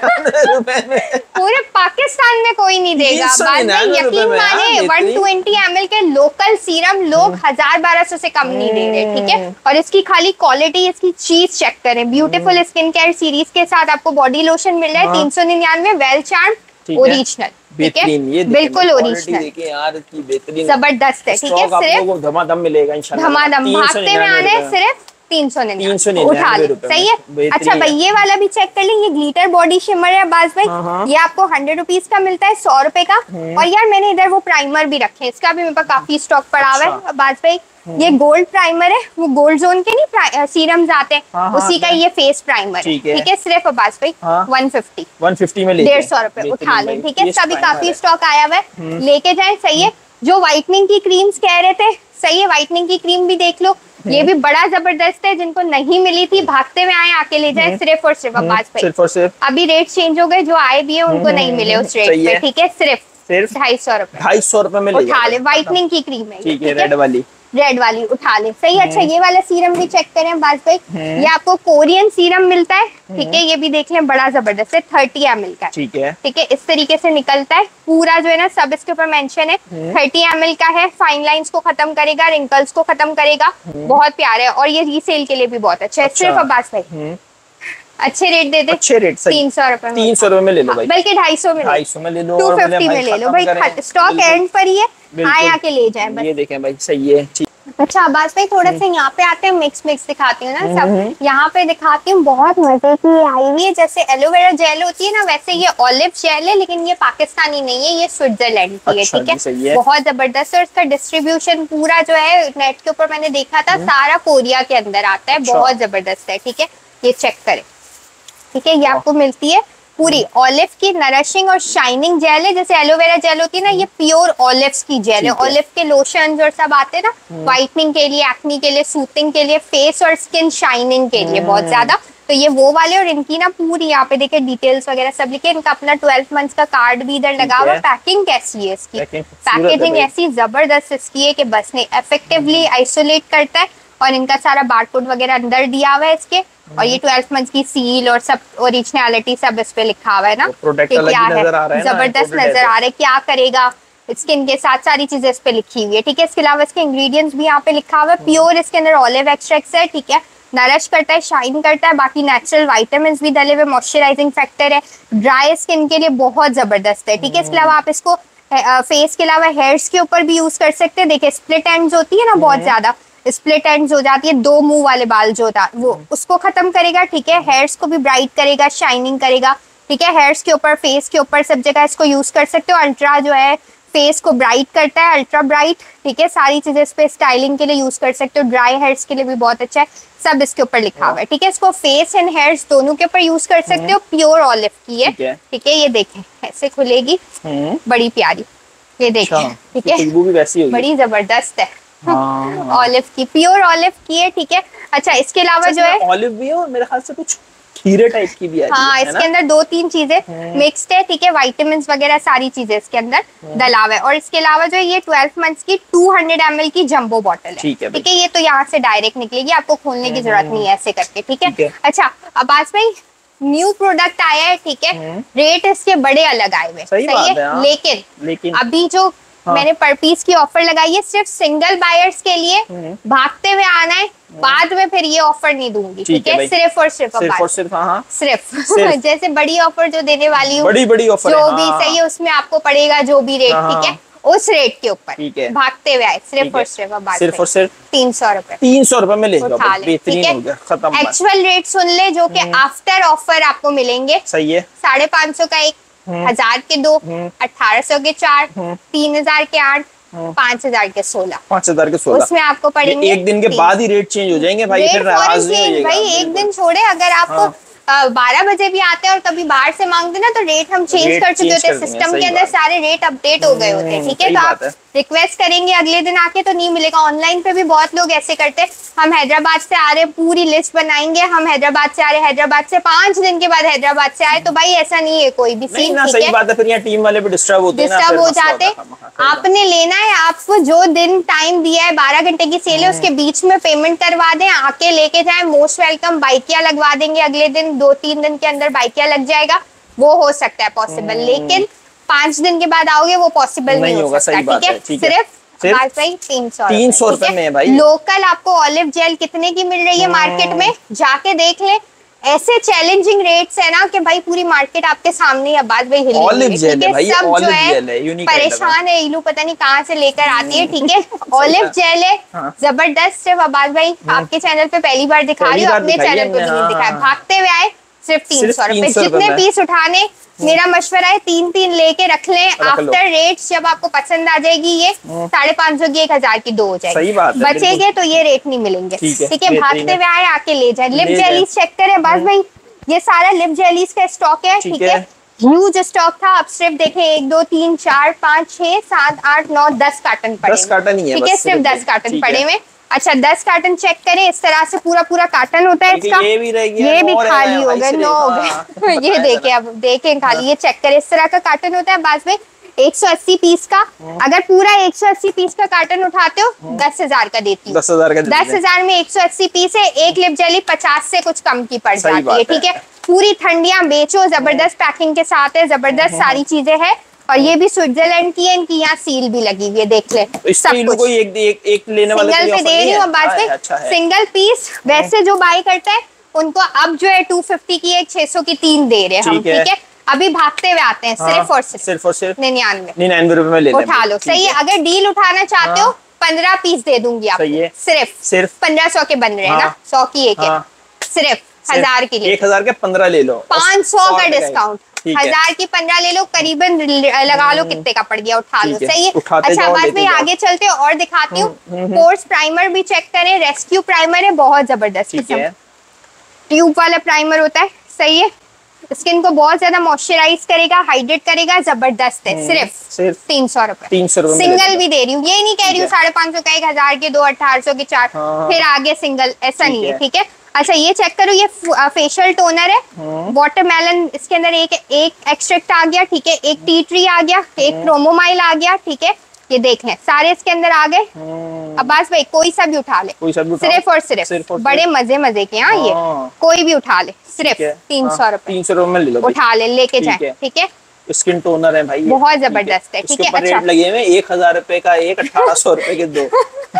पूरे पाकिस्तान में कोई नहीं देगा। बाद में यकीन माने वन ट्वेंटी एम एल के लोकल सीरम लोग हजार बारह सौ से कम नहीं दे रहे, ठीक है। और इसकी खाली क्वालिटी, इसकी चीज चेक करें, ब्यूटीफुल स्किन केयर सीरीज के साथ आपको बॉडी लोशन मिल रहा है तीन सौ निन्यानवे, वेल चार्म ओरिजिनल, ठीक है, बिल्कुल ओरिजिनल जबरदस्त है, ठीक है। सिर्फ धमाधम मिलेगा इंशाल्लाह, धमाधम भागते में आने सिर्फ तीन सौ निन्यानवे उठा ले, सही है। अच्छा भाई ये वाला भी चेक कर लें, ये ग्लिटर बॉडी शिमर है अब्बास भाई, ये आपको हंड्रेड रुपीज का मिलता है, सौ रुपए का। और यार मैंने इधर वो प्राइमर भी रखे हैं, इसका भी मेरे पास काफी स्टॉक पड़ा हुआ है अब्बास भाई। ये गोल्ड प्राइमर है, वो गोल्ड जोन के नहीं सीरम्स आते हैं, उसी का ये फेस प्राइमर है, ठीक है। सिर्फ अब्बास भाई वन फिफ्टी वन फिफ्टी में डेढ़ सौ रुपए उठा ले, ठीक है। इसका भी काफी स्टॉक आया हुआ है, लेके जाए, सही है। जो व्हाइटनिंग की क्रीम्स कह रहे थे, सही है, व्हाइटनिंग की क्रीम भी देख लो, ये भी बड़ा जबरदस्त है, जिनको नहीं मिली थी भागते में आए, आके ले जाए, सिर्फ और सिर्फ अब्बास भाई। सिर्फ और सिर्फ अभी रेट चेंज हो गए, जो आए भी है उनको नहीं मिले उस रेट पे, ठीक है। सिर्फ सिर्फ ढाई सौ रुपए ढाई सौ रुपए में उठा ले, व्हाइटनिंग की क्रीम है, ठीक है, रेड वाली रेड वाली उठा ले, सही है। अच्छा ये वाला सीरम भी चेक करें अब्बास भाई, ये आपको कोरियन सीरम मिलता है, ठीक है। ये भी देख लें, बड़ा जबरदस्त है, थर्टी एम एल का, ठीक है, ठीक है। इस तरीके से निकलता है पूरा, जो है ना सब इसके ऊपर मेंशन है, थर्टी एम एल का है, फाइन लाइंस को खत्म करेगा, रिंकल्स को खत्म करेगा, बहुत प्यारा है। और ये रीसेल के लिए भी बहुत अच्छा है, सिर्फ अब्बास भाई अच्छे रेट दे दे, अच्छे रेट तीन सौ रुपए तीन सौ रुपए में ले लो भाई, बल्कि ढाई सौ में ढाई सौ में ले लो, टू फिफ्टी में ले लो भाई, स्टॉक एंड पर ही है, आए आके ले जाए बस। ये देखें भाई, सही है। अच्छा अब्बास भाई थोड़ा सा यहाँ पे आते हैं, मिक्स मिक्स दिखाती हूँ ना सब, यहाँ पे दिखाती हूँ, बहुत मजे की आई हुई है। जैसे एलोवेरा जेल होती है ना, वैसे ये ऑलिव जेल है, लेकिन ये पाकिस्तानी नहीं है, ये स्विट्जरलैंड की है, ठीक है। बहुत जबरदस्त है, इसका डिस्ट्रीब्यूशन पूरा जो है नेट के ऊपर मैंने देखा था, सारा कोरिया के अंदर आता है, बहुत जबरदस्त है, ठीक है। ये चेक करें, ठीक है। ये आपको मिलती है पूरी ऑलिव की नरिशिंग और शाइनिंग जेल है, जैसे एलोवेरा जेल होती है ना, ये प्योर ऑलिव्स की जेल है। ऑलिव के लोशन और सब आते हैं ना, व्हाइटनिंग के लिए, एक्नी के लिए, सूथिंग के लिए, फेस और स्किन शाइनिंग के लिए बहुत ज्यादा, तो ये वो वाले। और इनकी ना पूरी यहाँ पे देखे डिटेल्स वगैरह सब लिखे, इनका अपना ट्वेल्व मंथ्स का कार्ड भी इधर लगा हुआ। पैकिंग कैसी है इसकी, पैकेजिंग ऐसी जबरदस्त इसकी है कि बस नहीं, इफेक्टिवली आइसोलेट करता है, और इनका सारा बारकोड वगैरह अंदर दिया हुआ है इसके, और ये ट्वेल्व मंथ्स की सील और सब ओरिजिनलिटी सब इस पे लिखा हुआ है ना, क्या है जबरदस्त नजर आ रहा है, क्या करेगा स्किन के साथ, सारी चीजें इस पे लिखी हुई है, ठीक है। इसके अलावा इसके इंग्रेडिएंट्स भी यहाँ पे लिखा हुआ है, प्योर इसके अंदर ऑलिव एक्सट्रैक्ट है, ठीक है। नरिश करता है, शाइन करता है, बाकी नेचुरल विटामिन्स भी डले हुए, मॉइस्चराइजिंग फैक्टर है, ड्राई स्किन के लिए बहुत जबरदस्त है, ठीक है। इसके अलावा आप इसको फेस के अलावा हेयर्स के ऊपर भी यूज कर सकते हैं। देखिए स्प्लिट एंड्स होती है ना, बहुत ज्यादा स्प्लिट एंड्स हो जाती है, दो मुंह वाले बाल जो होता है वो, उसको खत्म करेगा, ठीक है। हेयर्स को भी ब्राइट करेगा, शाइनिंग करेगा, ठीक है। हेयर्स के ऊपर, फेस के ऊपर, सब जगह इसको यूज कर सकते हो। अल्ट्रा जो है फेस को ब्राइट करता है, अल्ट्रा ब्राइट, ठीक है। सारी चीजें इस पे स्टाइलिंग के लिए यूज कर सकते हो, ड्राई हेयर्स के लिए भी बहुत अच्छा है, सब इसके ऊपर लिखा हुआ है, ठीक है। इसको फेस एंड हेयर्स दोनों के ऊपर यूज कर सकते हो, प्योर ऑलिव की है, ठीक है। ये देखें ऐसे खुलेगी, बड़ी प्यारी, ये देखें, ठीक है, बड़ी जबरदस्त है, ऑलिव की, प्योर ऑलिव की है, ठीक है। अच्छा इसके अलावा जो है ऑलिव भी है, और मेरे ख्याल से कुछ खीरे टाइप की भी है, हाँ इसके अंदर दो तीन चीजें मिक्स्ड है, ठीक है। विटामिन्स वगैरह सारी चीजें इसके अंदर डला हुआ है। और इसके अलावा जो है ये ट्वेल्व मंथ्स की टू हंड्रेड एम एल की जंबो बॉटल है, ठीक है। ये तो यहाँ से डायरेक्ट निकलेगी, आपको खोलने की जरूरत नहीं है ऐसे करके, ठीक है। अच्छा अब्बास भाई न्यू प्रोडक्ट आया है, ठीक है। रेट इसके बड़े अलग आए हुए, सही है, लेकिन लेकिन अभी जो हाँ। मैंने पर पीस की ऑफर लगाई है सिर्फ सिंगल बायर्स के लिए, भागते हुए आना है, बाद में फिर ये ऑफर नहीं दूंगी, ठीक है। सिर्फ और सिर्फ सिर्फ और सिर्फ, हाँ। सिर्फ, सिर्फ। जैसे बड़ी ऑफर जो देने वाली हूँ, बड़ी बड़ी ऑफर जो भी सही है, उसमें आपको पड़ेगा जो भी रेट, ठीक है, उस रेट के ऊपर भागते हुए आए, सिर्फ और सिर्फ सिर्फ और सिर्फ तीन सौ रुपए तीन सौ रुपए में ले लो, बेहतरीन हो गया, खत्म। एक्चुअल रेट सुन ले, जो कि आफ्टर ऑफर आपको मिलेंगे, सही है। साढ़े पाँच सौ का एक, हजार के दो, अठारह सौ के चार, तीन हजार के आठ, पाँच हजार के सोलह, पाँच हजार के सोलह, उसमें आपको पड़ेंगे। एक दिन के बाद ही रेट चेंज हो जाएंगे भाई, फिर नाराज नहीं होइएगा भाई, एक दिन छोड़े। अगर आपको बारह बजे भी आते हैं और कभी बाहर से मांगते ना तो रेट हम चेंज कर चुके होते हैं, सिस्टम के अंदर सारे रेट अपडेट हो गए होते हैं, ठीक है। तो आप रिक्वेस्ट करेंगे अगले दिन आके तो नहीं मिलेगा। ऑनलाइन पे भी बहुत लोग ऐसे करते हैं, हम हैदराबाद से आ रहे, पूरी लिस्ट बनाएंगे, हम हैदराबाद से आ रहे, हैदराबाद से पांच दिन के बाद हैदराबाद से आए, तो भाई ऐसा नहीं है कोई भी सीन, ठीक है। फिर यहाँ टीम वाले भी डिस्टर्ब होते हैं, डिस्टर्ब हो जाते। आपने लेना है, आपको जो दिन टाइम दिया है बारह घंटे की सेल है, उसके बीच में पेमेंट करवा दें, आके लेके जाए, मोस्ट वेलकम। बाइकिया लगवा देंगे अगले दिन, दो तीन दिन के अंदर बाइकिया लग जाएगा, वो हो सकता है पॉसिबल, लेकिन पांच दिन के बाद आओगे वो पॉसिबल नहीं हो सकता, ठीक है। सिर्फ बात भाई तीन सौ तीन सौ रुपए में भाई। लोकल आपको ऑलिव जेल कितने की मिल रही है मार्केट में, जाके देख ले। ऐसे चैलेंजिंग रेट्स है ना कि भाई पूरी मार्केट आपके सामने है, बात भाई हिली ऑलिव जेल है भाई, सब जो है, है परेशान है, इलू पता नहीं कहाँ से लेकर आती है, ठीक है। ऑलिव जेल है जबरदस्त। सिर्फ आबाद भाई आपके चैनल पे पहली बार दिखा रही हूँ, अपने चैनल पे भी नहीं दिखाया, भागते हुए आए सिर्फ तीन सौ रुपए। जितने पीस उठाने, मेरा मशवरा है तीन तीन लेके रख लें, आफ्टर रेट्स जब आपको पसंद आ जाएगी ये साढ़े पाँच सौ की एक हजार की दो हो जाएगी, बचेगे तो ये रेट नहीं मिलेंगे, ठीक है। भागते हुए आए, आके ले जाए। लिप जेलीज चेक करें बस भाई, ये सारा लिप जेलीज का स्टॉक है, ठीक है। ह्यूज स्टॉक था, अब सिर्फ देखें एक दो तीन चार पाँच छह सात आठ नौ दस कार्टन पड़े, दस कार्टन ही है, ठीक है, सिर्फ दस कार्टन पड़े हुए। अच्छा दस कार्टन चेक करें, इस तरह से पूरा पूरा कार्टन होता है इसका, ये भी, ये भी खाली हो गए, नौ हो गए। ये देखें, अब देखें खाली, ये चेक करें, इस तरह का कार्टन होता है। बाद में एक सौ अस्सी पीस का, अगर पूरा एक सौ अस्सी पीस का कार्टन उठाते हो दस हजार का देती हूँ, दस हजार का दस हजार में एक सौ अस्सी पीस है। एक लिप जेली पचास से कुछ कम की पड़ जाती है, ठीक है। पूरी ठंडियां बेचो, जबरदस्त पैकिंग के साथ है, जबरदस्त सारी चीजें है, और ये भी स्विट्जरलैंड की है, इनकी यहाँ सील भी लगी हुई है, देख ले सब कुछ। कोई एक, एक, एक लेने वाले सिंगल पे दे रही हूँ बात में, अच्छा सिंगल पीस वैसे जो बाय करता है उनको अब जो है टू फिफ्टी की एक, छह सौ की तीन दे रहे हैं हम, ठीक है। अभी भागते हुए आते हैं, सिर्फ और सिर्फ सिर्फ और सिर्फ निन्यानवे निन्यानवे रुपए में ले उठा लो, सही है। अगर डील उठाना चाहते हो पंद्रह पीस दे दूंगी आपको, सिर्फ सिर्फ पंद्रह सौ के बन रहे हैं ना, सौ की एक है, सिर्फ हजार के लिए, एक हजार के पंद्रह ले लो, पाँच सौ का डिस्काउंट, हजार की पंद्रह ले लो, करीबन लगा लो कितने का पड़ गया, उठा लो, सही है। अच्छा बात में आगे चलते हो और दिखाती हूँ। पोर्स प्राइमर भी चेक करें, रेस्क्यू प्राइमर है, बहुत जबरदस्त किस्म, ट्यूब वाला प्राइमर होता है, सही है। स्किन को बहुत ज्यादा मॉइस्चराइज करेगा, हाइड्रेट करेगा, जबरदस्त है। सिर्फ सिर्फ तीन सौ रुपए, तीन सौ रुपए सिंगल भी दे रही हूँ, ये नहीं कह रही हूँ साढ़े पाँच सौ का एक, हजार के दो, अठारह सौ के चार, फिर आगे सिंगल, ऐसा नहीं है, ठीक है। अच्छा ये चेक करो, ये फेशियल टोनर है, वाटरमेलन, इसके अंदर एक एक एक्सट्रैक्ट आ गया, ठीक है, एक टी ट्री आ गया, एक क्रोमोमाइल आ गया, ठीक है। ये देख लें सारे इसके अंदर आ गए। अब्बास भाई कोई सा भी उठा ले, कोई सा भी उठा, सिर्फ और सिर्फ, सिर्फ और बड़े मजे मजे के, यहाँ ये कोई भी उठा ले, सिर्फ तीन सौ रुपए, तीन सौ रुपए में ले लो, उठा ले, लेके जाए, ठीक है। स्किन टोनर है भाई, बहुत जबरदस्त है, ठीक है। अच्छा रेट लगे हुए एक हजार रुपए का एक, अठारह सौ रुपए के दो।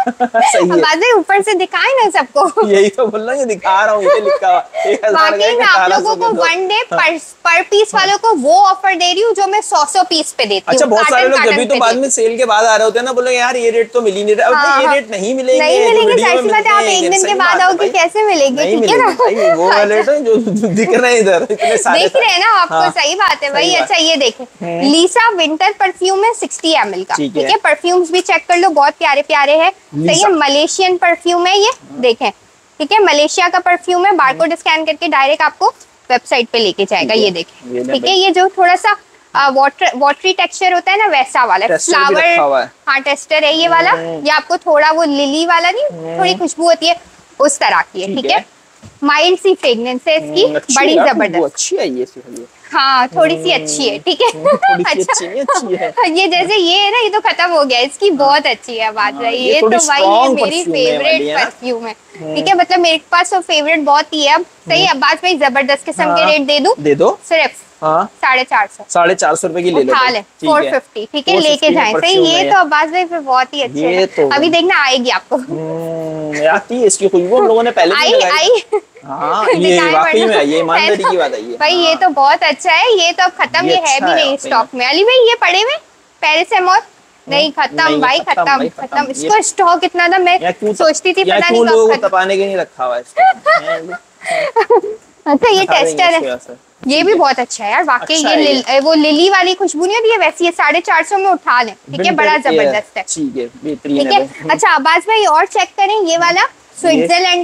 सही है, ऊपर से दिखाए ना सबको, यही तो बोल रहा हूँ, दिखा रहा हूँ, ये लिखा हुआ। बाकी मैं आप लोगों को वन डे पर, पर पीस वालों को वो ऑफर दे रही हूँ जो मैं सौ सौ पीस पे देती हूँ। अच्छा बहुत सारे लोग जब भी तो बाद में सेल के बाद आ रहे होते हैं ना, बोले यार ये रेट तो मिल ही नहीं रहा, अब ये रेट नहीं मिलेंगे, नहीं मिलेंगे, सही बात है। आप एक दिन के बाद आओगे कैसे मिलेंगे, ठीक है ना। वो वाले जो दिख रहे हैं इधर, इतने सारे दिख रहे हैं ना आपको, सही बात है भाई। अच्छा ये देखें, लीसा विंटर परफ्यूम है सिक्सटी एम एल का, ठीक है। परफ्यूम्स भी चेक कर लो, बहुत प्यारे प्यारे है, सही है। मलेशियन परफ्यूम है ये, देखें, ठीक है, मलेशिया का परफ्यूम है। बारकोड स्कैन करके डायरेक्ट आपको वेबसाइट पे लेके जाएगा, ये देखें, ठीक है। ये जो थोड़ा सा वाटर वाटरी टेक्सचर होता है ना, वैसा वाला फ्लावर, हाँ टेस्टर है ये वाला। ये आपको थोड़ा वो लिली वाला नहीं, थोड़ी खुशबू होती है उस तरह की है, ठीक है। माइल्ड सी फ्रेग्रेंस है इसकी, बड़ी जबरदस्त, अच्छी है ये, हाँ थोड़ी सी अच्छी है, ठीक है। अच्छा अच्छी है। ये जैसे ये है ना, ये तो खत्म हो गया, इसकी बहुत अच्छी है बात रही। ये तो भाई ये मेरी फेवरेट परफ्यूम है, ठीक है। मतलब मेरे पास तो फेवरेट बहुत ही है। अब सही है, अब बात भाई जबरदस्त किस्म के रेट दे दूं, दे दो, सिर्फ साढ़े चार सौ साढ़े चार सौ रुपए की ले लो, उठा ले, फोर फिफ्टी, ठीक है, लेके जाए, सही। ये तो अब्बास भाई फिर बहुत ही अच्छे है, अभी देखना आएगी आपको, आती है इसकी खुशबू, हम लोगों ने पहले आई आई हाँ, ये वाकई में ये ईमानदारी की बात है भाई। ये तो बहुत अच्छा है, ये तो अब खत्म, ये है भी नहीं स्टॉक में। अली भाई ये पड़े हुए पैरासिटामोल नहीं, खत्म भाई, खत्म खत्म। इसको स्टॉक इतना था, मैं सोचती थी पता नहीं कब खत्म, तपाने के नहीं रखा हुआ है। अच्छा ये टेस्टर है, ये भी बहुत अच्छा है यार वाकई। ये वो लिली वाली खुशबू नहीं होती है वैसी, ये साढ़े चार सौ में उठा लें, ठीक है, बड़ा जबरदस्त है, ठीक है। अच्छा अब्बास भाई और चेक करें, ये वाला स्विट्जरलैंड का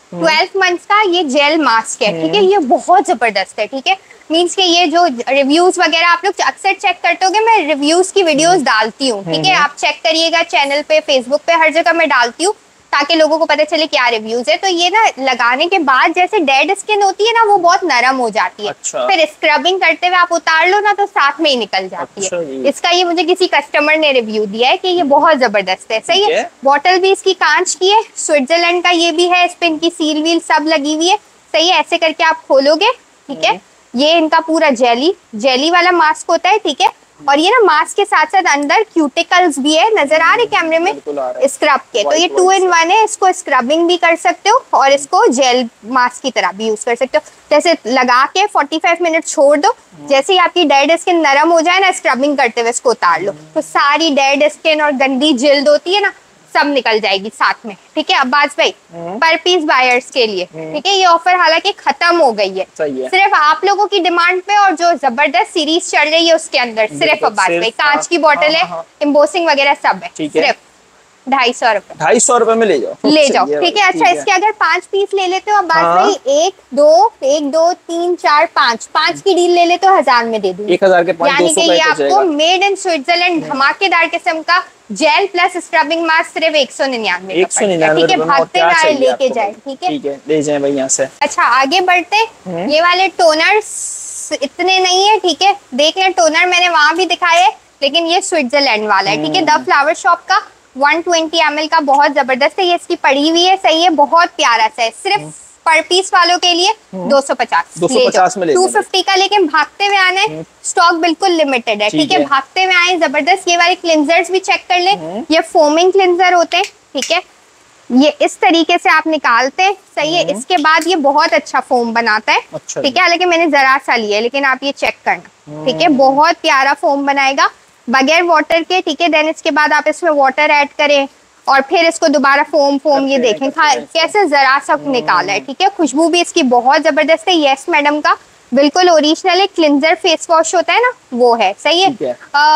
ट्वेल्व मंथ्स का ये जेल मास्क है, ठीक है। ये बहुत जबरदस्त है, ठीक है। मीन्स के ये जो रिव्यूज वगैरह आप लोग अक्सर चेक करते होगे, मैं रिव्यूज की वीडियोस डालती हूँ, ठीक है। आप चेक करिएगा चैनल पे, फेसबुक पे, हर जगह मैं डालती हूँ ताकि लोगों को पता चले क्या रिव्यूज है। तो ये ना लगाने के बाद जैसे डेड स्किन होती है ना, वो बहुत नरम हो जाती है। अच्छा। फिर स्क्रबिंग करते हुए आप उतार लो ना तो साथ में ही निकल जाती अच्छा है। इसका ये मुझे किसी कस्टमर ने रिव्यू दिया है कि ये बहुत जबरदस्त है, सही है। बॉटल भी इसकी कांच की है, स्विट्जरलैंड का ये भी है, इस पे इनकी सील वील सब लगी हुई है, सही है। ऐसे करके आप खोलोगे, ठीक है। ये इनका पूरा जेली जेली वाला मास्क होता है, ठीक है। और ये ना मास्क के साथ साथ अंदर क्यूटिकल्स भी है, नजर आ रहे कैमरे में, स्क्रब के। तो ये टू इन वन है, इसको स्क्रबिंग भी कर सकते हो और इसको जेल मास्क की तरह भी यूज कर सकते हो। जैसे लगा के पैंतालीस मिनट छोड़ दो, जैसे ही आपकी डेड स्किन नरम हो जाए ना, स्क्रबिंग करते हुए इसको उतार लो, तो सारी डेड स्किन और गंदी जिल्द होती है ना, सब निकल जाएगी साथ में, ठीक है। अब्बास भाई, पर पीस बायर्स के लिए, ठीक है, ये ऑफर हालांकि खत्म हो गई है, है सिर्फ आप लोगों की डिमांड पे और जो जबरदस्त सीरीज चल रही है उसके अंदर सिर्फ अब्बास भाई, कांच की बोतल है, एम्बोसिंग वगैरह सब है, सिर्फ ढाई सौ रुपए ढाई सौ रुपए में ले जाओ ले जाओ ठीक है। अच्छा, इसके अगर पांच पीस ले लेते हो अब्बास भाई, एक दो एक दो तीन चार पांच पांच की डील ले लेते हो, हजार में दे दूंगी, एक हजार के पांच, यानी कि ये आपको मेड इन स्विट्जरलैंड धमाकेदार किस्म का जेल प्लस स्क्रबिंग मास्क सिर्फ एक सौ निन्यानवे एक सौ निन्यानवे ठीक है। भागते हुए लेके जाए, ठीक है, ठीक है, ले जाए भाई यहाँ से। अच्छा, आगे बढ़ते, ये वाले टोनर्स इतने नहीं है, ठीक है। देख लें, टोनर मैंने वहां भी दिखाया है, लेकिन ये स्विट्जरलैंड वाला है, ठीक है। द फ्लावर शॉप का एक सौ बीस एम एल का बहुत जबरदस्त है, ये इसकी पड़ी हुई है, सही है, बहुत प्यारा सा है। सिर्फ पर पीस वालों के लिए दो सौ पचास दो सौ पचास में ले दो सौ पचास का, लेकिन भागते हुए आना है, स्टॉक बिल्कुल लिमिटेड है, ठीक है। भागते हुए आए, जबरदस्त। ये वाले क्लिंजर्स भी चेक कर लें, ये फोमिंग क्लिंजर होते हैं, ठीक है। ये इस तरीके से आप निकालते हैं, सही है। इसके बाद ये बहुत अच्छा फोम बनाता है, अच्छा, ठीक है। हालांकि मैंने जरा सा लिया है, लेकिन आप ये चेक करना, ठीक है, बहुत प्यारा फोम बनाएगा बगैर वाटर के, ठीक है। देन इसके बाद आप इसमें वाटर ऐड करें और फिर इसको दोबारा फोम फोम ये देखें कैसे जरा सा निकाला है, ठीक है। खुशबू भी इसकी बहुत जबरदस्त है, यस मैडम का बिल्कुल ओरिजिनल है, क्लिंजर फेस वॉश होता है ना, वो है, सही है।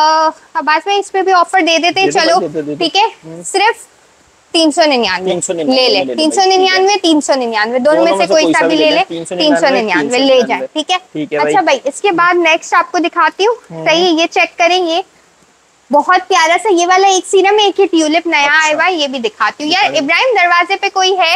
अब बाद में इस पे भी ऑफर दे देते हैं, चलो ठीक है। सिर्फ तीन सौ निन्यानवे ले ले, तीन सौ निन्यानवे तीन सौ निन्यानवे दोनों में से कोई सा भी ले ले, तीन सौ निन्यानवे ले जाए, ठीक है। अच्छा भाई, इसके बाद नेक्स्ट आपको दिखाती हूँ, सही है। ये चेक करें, ये बहुत प्यारा सा ये वाला एक सीरम, एक ही ट्यूलिप नया आया हुआ है, ये भी दिखाती हूँ। यार इब्राहिम, दरवाजे पे कोई है?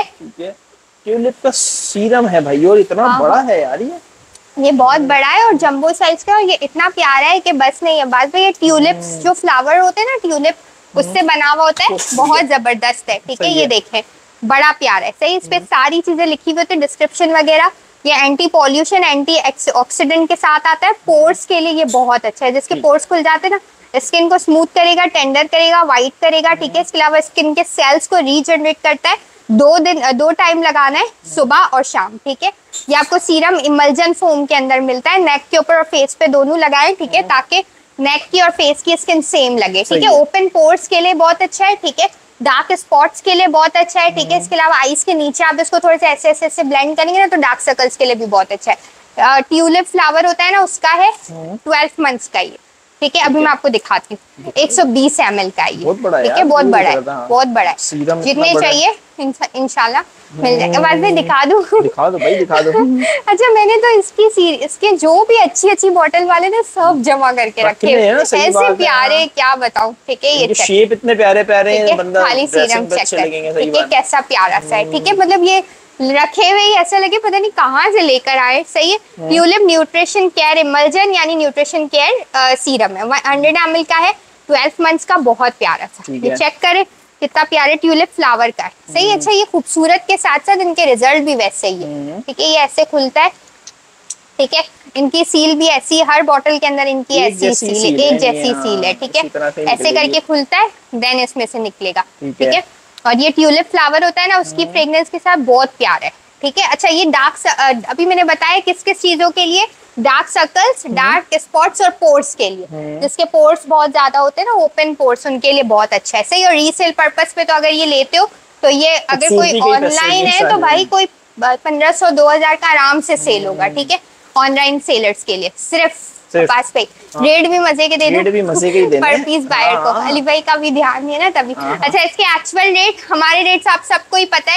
ट्यूलिप का सीरम है भाई, और इतना बड़ा है यार, ये ये बहुत बड़ा है और जंबो साइज का, और ये इतना प्यारा है कि बस नहीं है। बाद में ये ट्यूलिप्स जो फ्लावर होते हैं ना, ट्यूलिप उससे बना हुआ होता है, बहुत जबरदस्त है, ठीक है। ये देखें, बड़ा प्यारा है, सही। इस पे सारी चीजें लिखी हुई होती है, डिस्क्रिप्शन वगैरह। ये एंटी पॉल्यूशन, एंटी ऑक्सीडेंट के साथ आता है। पोर्स के लिए ये बहुत अच्छा है, जिसके पोर्स खुल जाते हैं ना, स्किन को स्मूथ करेगा, टेंडर करेगा, वाइट करेगा, ठीक है। इसके अलावा स्किन के सेल्स को रीजनरेट करता है। दो दिन दो टाइम लगाना है, सुबह और शाम, ठीक है। ये आपको सीरम इमल्जन फोम के अंदर मिलता है, नेक के ऊपर और फेस पे दोनों लगाएं, ठीक है, ताकि नेक की और फेस की स्किन सेम लगे, ठीक है। ओपन पोर्स के लिए बहुत अच्छा है, ठीक है। डार्क स्पॉट्स के लिए बहुत अच्छा है, ठीक है। इसके अलावा आईज के नीचे आप इसको थोड़े से ऐसे ऐसे ऐसे ब्लेंड करेंगे ना, तो डार्क सर्कल्स के लिए भी बहुत अच्छा है। ट्यूलिप फ्लावर होता है ना, उसका है ट्वेल्व मंथ्स का ये, ठीक है। अभी मैं आपको दिखाती हूँ, एक सौ बीस एम एल का ये, ठीक है, बहुत बड़ा है, बहुत बड़ा है। जितने चाहिए इंशाल्लाह मिल जाएगा। बाद में दिखा दूँ? दिखा दो भाई, दिखा दो। अच्छा, मैंने तो इसकी इसके जो भी अच्छी अच्छी बॉटल वाले ने सब जमा करके रखे हैं, ऐसे प्यारे, क्या बताऊँ, ठीक है। ये शेप इतने प्यारे प्यारे हैं, खाली सीरम चेक कर, ठीक है, कैसा प्यारा सा है, ठीक है। मतलब ये रखे हुए ही ऐसा लगे पता नहीं कहाँ से लेकर आए, सही है। ट्यूलिप न्यूट्रिशन केयर इमल्जन यानी न्यूट्रिशन केयर सीरम है, हंड्रेड एम एल का है, ट्वेल्व मंथ्स का, बहुत प्यारा सा। ये चेक करें कितना प्यारे ट्यूलिप फ्लावर का है, सही है। अच्छा, ये खूबसूरत के साथ साथ इनके रिजल्ट भी वैसे ही है, ठीक है। ये ऐसे खुलता है, ठीक है। इनकी सील भी ऐसी, हर बोतल के अंदर इनकी ऐसी सील, एक जैसी सील है, ठीक है। ऐसे करके खुलता है, देन इसमें से निकलेगा, ठीक है। और ये ट्यूलिप फ्लावर होता है ना, उसकी फ्रेग्रेंस के साथ बहुत प्यारा है, ठीक है। अच्छा, ये डार्क, अभी मैंने बताया किस किस चीजों के लिए, डार्क सर्कल्स, डार्क स्पॉट्स और पोर्स के लिए, जिसके पोर्स बहुत ज्यादा होते हैं ना, ओपन पोर्स, उनके लिए बहुत अच्छा है, सही। और रीसेल पर्पस पे तो अगर ये लेते हो तो ये अगर कोई ऑनलाइन है तो भाई कोई पंद्रह सौ दो हजार का आराम से सेल होगा, ठीक है, ऑनलाइन सेलर्स के लिए। सिर्फ पास पे रेट भी मजे के दे दो, रेट भी मजे के देने पर पीस बायर को, अली भाई का भी ध्यान है ना तभी। अच्छा, इसके एक्चुअल रेट, हमारे रेट आप सबको ही पता है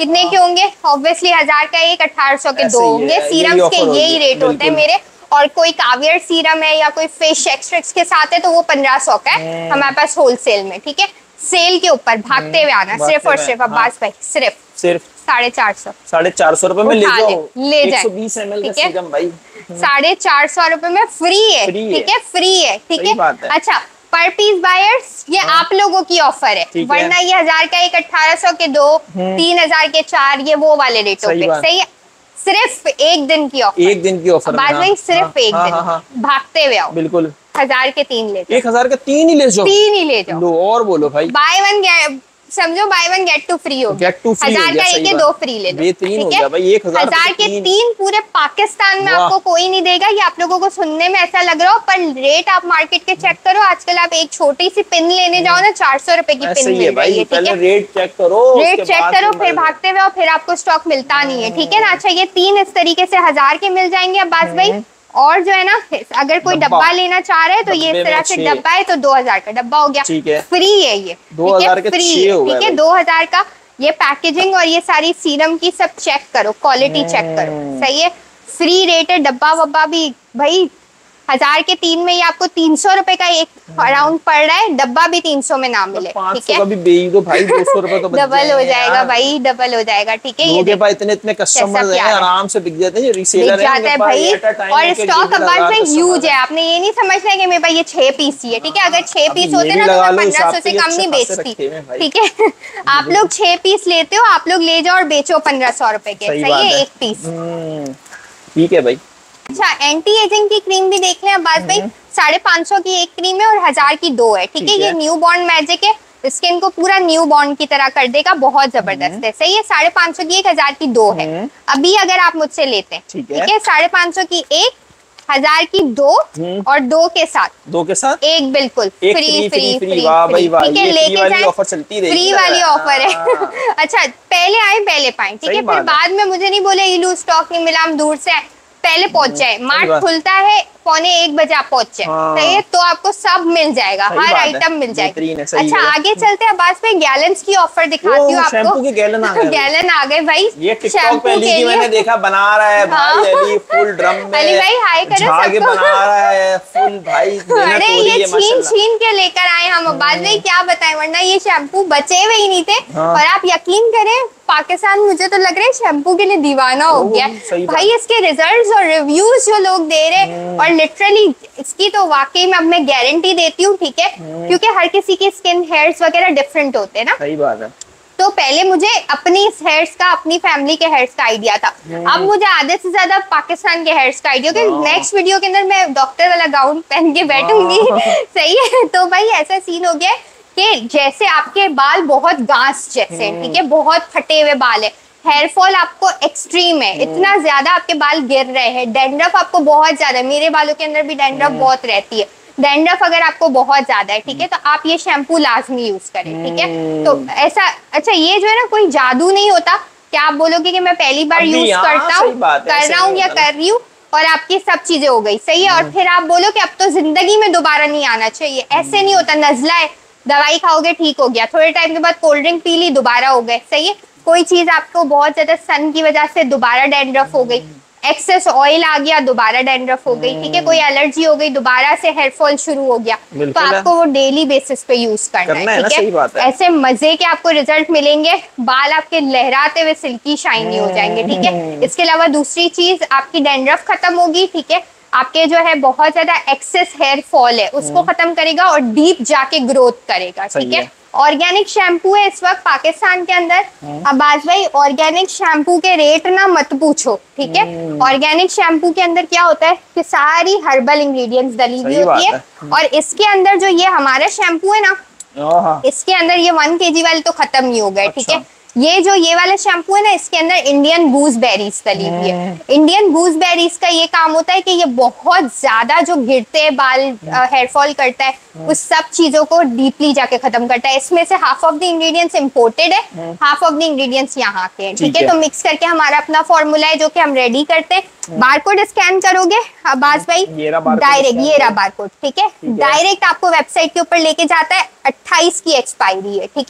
कितने के होंगे? ऑब्वियसली हजार का एक, अठारह सौ के दो होंगे। सीरम्स के यही रेट होते हैं मेरे। और कोई कावियर सीरम है या कोई फिश एक्सट्रैक्ट्स के साथ है तो वो पंद्रह सौ का है हमारे पास होलसेल में, ठीक है। सेल के ऊपर भागते हुए आना, सिर्फ और सिर्फ अब्बास भाई, सिर्फ सिर्फ साढ़े चार सौ साढ़े चार सौ रुपए में ले जाओ, ले जाए, एक सौ बीस एम एल का सीरम भाई साढ़े चार सौ रुपए में फ्री है, ठीक है, फ्री है, ठीक है। अच्छा, पर पीस बायर्स ये आप लोगों की ऑफर है, वरना ये हजार का एक, अठारह सौ के दो, तीन हजार के चार, ये वो वाले रेटों पे, सही है। सिर्फ एक दिन की ऑफर, एक दिन की ऑफर बाद में, सिर्फ एक दिन भागते हुए आओ, बिल्कुल हजार के तीन ले जाओ, एक हजार के तीन ही ले जाओ, तीन ही ले जाओ। लो और बोलो भाई, बाय वन समझो, buy one get two free हो, गेट टू फ्री हजार का एक, दो फ्री ले लो, ठीक है भाई। एक हजार के तीन पूरे पाकिस्तान में आपको कोई नहीं देगा। ये आप लोगों को सुनने में ऐसा लग रहा हो, पर रेट आप मार्केट के चेक करो। आजकल आप एक छोटी सी पिन लेने जाओ ना, चार सौ रुपए की पिन मिल रही है, ठीक है। रेट चेक करो, रेट चेक करो, फिर भागते हुए फिर आपको स्टॉक मिलता नहीं है, ठीक है ना। अच्छा, ये तीन इस तरीके से हजार के मिल जाएंगे अब्बास भाई। और जो है ना, अगर कोई डब्बा लेना चाह रहे हैं तो ये इस तरह से डब्बा है तो दो हजार का डब्बा हो गया, ठीक है, फ्री है ये, दो हजार के फ्री, ठीक है, दो हजार का। ये पैकेजिंग और ये सारी सीरम की सब चेक करो, क्वालिटी चेक करो, सही है, फ्री रेट है। डब्बा वब्बा भी भाई हजार के तीन में ये आपको तीन सौ रुपए का एक अराउंड पड़ रहा है, डब्बा भी तीन सौ में ना मिले, ठीक है, कभी बेच दो भाई, दो सौ रुपए तो डबल हो जाएगा भाई, डबल हो जाएगा, ठीक है। ये भाई इतने इतने कस्टमर हैं, आराम से बिक जाते हैं, रीसेलर है भाई। और स्टॉक अब्बास भाई ह्यूज है, आपने ये नहीं समझना है कि मेरे पास ये छह पीस ही है, ठीक है। अगर छह पीस होते ना तो मैं पंद्रह सौ से कम नहीं बेचती, ठीक है। आप लोग छह पीस लेते हो, आप लोग ले जाओ और बेचो पंद्रह सौ रुपए के, सही है, एक पीस, ठीक है भाई। अच्छा, एंटी एजिंग की क्रीम भी देख लें अब्बास भाई, साढ़े पाँच सौ की एक क्रीम है और हजार की दो है, ठीक है। ये न्यू बॉर्न मैजिक है, स्किन को पूरा न्यू बॉर्न की तरह कर देगा, बहुत जबरदस्त है, सही है। साढ़े पाँच सौ की एक, हजार की दो है। अभी अगर आप मुझसे लेते हैं, ठीक है, साढ़े पाँच सौ की एक, हजार की दो और दो के साथ, दो के साथ एक, बिल्कुल फ्री फ्री फ्री, ठीक है, लेके जाए, फ्री वाली ऑफर है। अच्छा, पहले आए पहले पाए, ठीक है, फिर बाद में मुझे नहीं बोले इलू स्टॉक नहीं मिला, हम दूर से आए, पहले पहुंच जाए। मार्ट खुलता है पौने एक बजे, आप पहुंच जाए, सही है, तो आपको सब मिल जाएगा, हर आइटम मिल जाएगा। अच्छा, आगे चलते हैं अब्बास भाई, गैलन्स की ऑफर दिखाती हूँ आपको। शैम्पू के गैलन आ गए, गैलन आ गए भाई, ये टिकटॉक पे अली की मैंने देखा बना रहा है भाई, अली फुल ड्रम में, अली भाई हाय करे सबको, बना रहा है फुल भाई। अरे ये छीन छीन के लेकर आए हम अब्बास भाई, क्या बताएं, वरना ये शैम्पू बचे हुए ही नहीं थे। और आप यकीन करें, पाकिस्तान मुझे तो लग रहा है शैम्पू के लिए दीवाना हो गया भाई। इसके रिजल्ट्स और रिव्यूज जो लोग दे रहे, और लिटरली इसकी तो वाकई में अब मैं गारंटी देती हूँ, ठीक है, क्योंकि हर किसी की स्किन हेयर्स वगैरह डिफरेंट होते हैं ना, सही बात है। तो पहले मुझे अपनी हेयर्स का, अपनी फैमिली के हेयर्स का आइडिया था, अब मुझे आधे से ज्यादा पाकिस्तान के हेयर्स का आइडिया, क्योंकि नेक्स्ट वीडियो के अंदर मैं डॉक्टर वाला गाउन पहन के बैठूंगी, सही है। तो भाई ऐसा सीन हो गया कि जैसे आपके बाल बहुत घास जैसे, ठीक है, बहुत फटे हुए बाल है, हेयर फॉल आपको एक्सट्रीम है, इतना ज्यादा आपके बाल गिर रहे हैं, डैंड्रफ आपको बहुत ज्यादा है, मेरे बालों के अंदर भी डैंड्रफ बहुत रहती है, डैंड्रफ अगर आपको बहुत ज्यादा है, ठीक है, तो आप ये शैम्पू लाजमी यूज करें, ठीक है। तो ऐसा, अच्छा, ये जो है ना कोई जादू नहीं होता कि आप बोलोगे कि मैं पहली बार यूज करता हूँ, कर रहा हूँ या कर रही हूँ और आपकी सब चीजें हो गई, सही है, और फिर आप बोलो कि अब तो जिंदगी में दोबारा नहीं आना चाहिए, ऐसे नहीं होता। नजला है, दवाई खाओगे ठीक हो गया, थोड़े टाइम के बाद कोल्ड ड्रिंक पी ली दोबारा हो गए, सही है। कोई चीज आपको बहुत ज्यादा सन की वजह से दोबारा डैंड्रफ हो गई, एक्सेस ऑयल आ गया दोबारा डैंड्रफ हो गई, ठीक है, कोई एलर्जी हो गई दोबारा से हेयर फॉल शुरू हो गया, तो आपको वो डेली बेसिस पे यूज करना है, ठीक है। ऐसे मजे के आपको रिजल्ट मिलेंगे, बाल आपके लहराते हुए सिल्की शाइनी हो जाएंगे, ठीक है। इसके अलावा दूसरी चीज, आपकी डैंड्रफ खत्म होगी, ठीक है, आपके जो है बहुत ज्यादा एक्सेस हेयर फॉल है उसको खत्म करेगा और डीप जाके ग्रोथ करेगा, ठीक है। ऑर्गेनिक शैम्पू है इस वक्त पाकिस्तान के अंदर। अब्बास भाई, ऑर्गेनिक शैम्पू के रेट ना मत पूछो, ठीक है। ऑर्गेनिक शैम्पू के अंदर क्या होता है कि सारी हर्बल इंग्रेडिएंट्स डली हुई होती है, और इसके अंदर जो ये हमारा शैम्पू है ना, इसके अंदर ये वन के जी वाले तो खत्म नहीं हो गए, ठीक है। ये जो ये वाला शैम्पू है ना, इसके अंदर इंडियन गूसबेरीज डली हुई है। इंडियन गूसबेरीज का ये काम होता है कि ये बहुत ज्यादा जो गिरते हैं बाल, हेयर फॉल करता है, उस सब चीजों को डीपली जाके खत्म करता है। इसमें से half of the ingredients imported है, हाफ ऑफ द इंग्रेडिएंट्स यहाँ के हैं, ठीक है। तो मिक्स करके हमारा अपना फॉर्मूला है जो कि हम रेडी करते हैं। बारकोड स्कैन करोगे अब्बास भाई, डायरेक्ट ये रहा बारकोड, ठीक है, डायरेक्ट आपको वेबसाइट के ऊपर लेके जाता है। अट्ठाईस की एक्सपायरी है, ठीक है,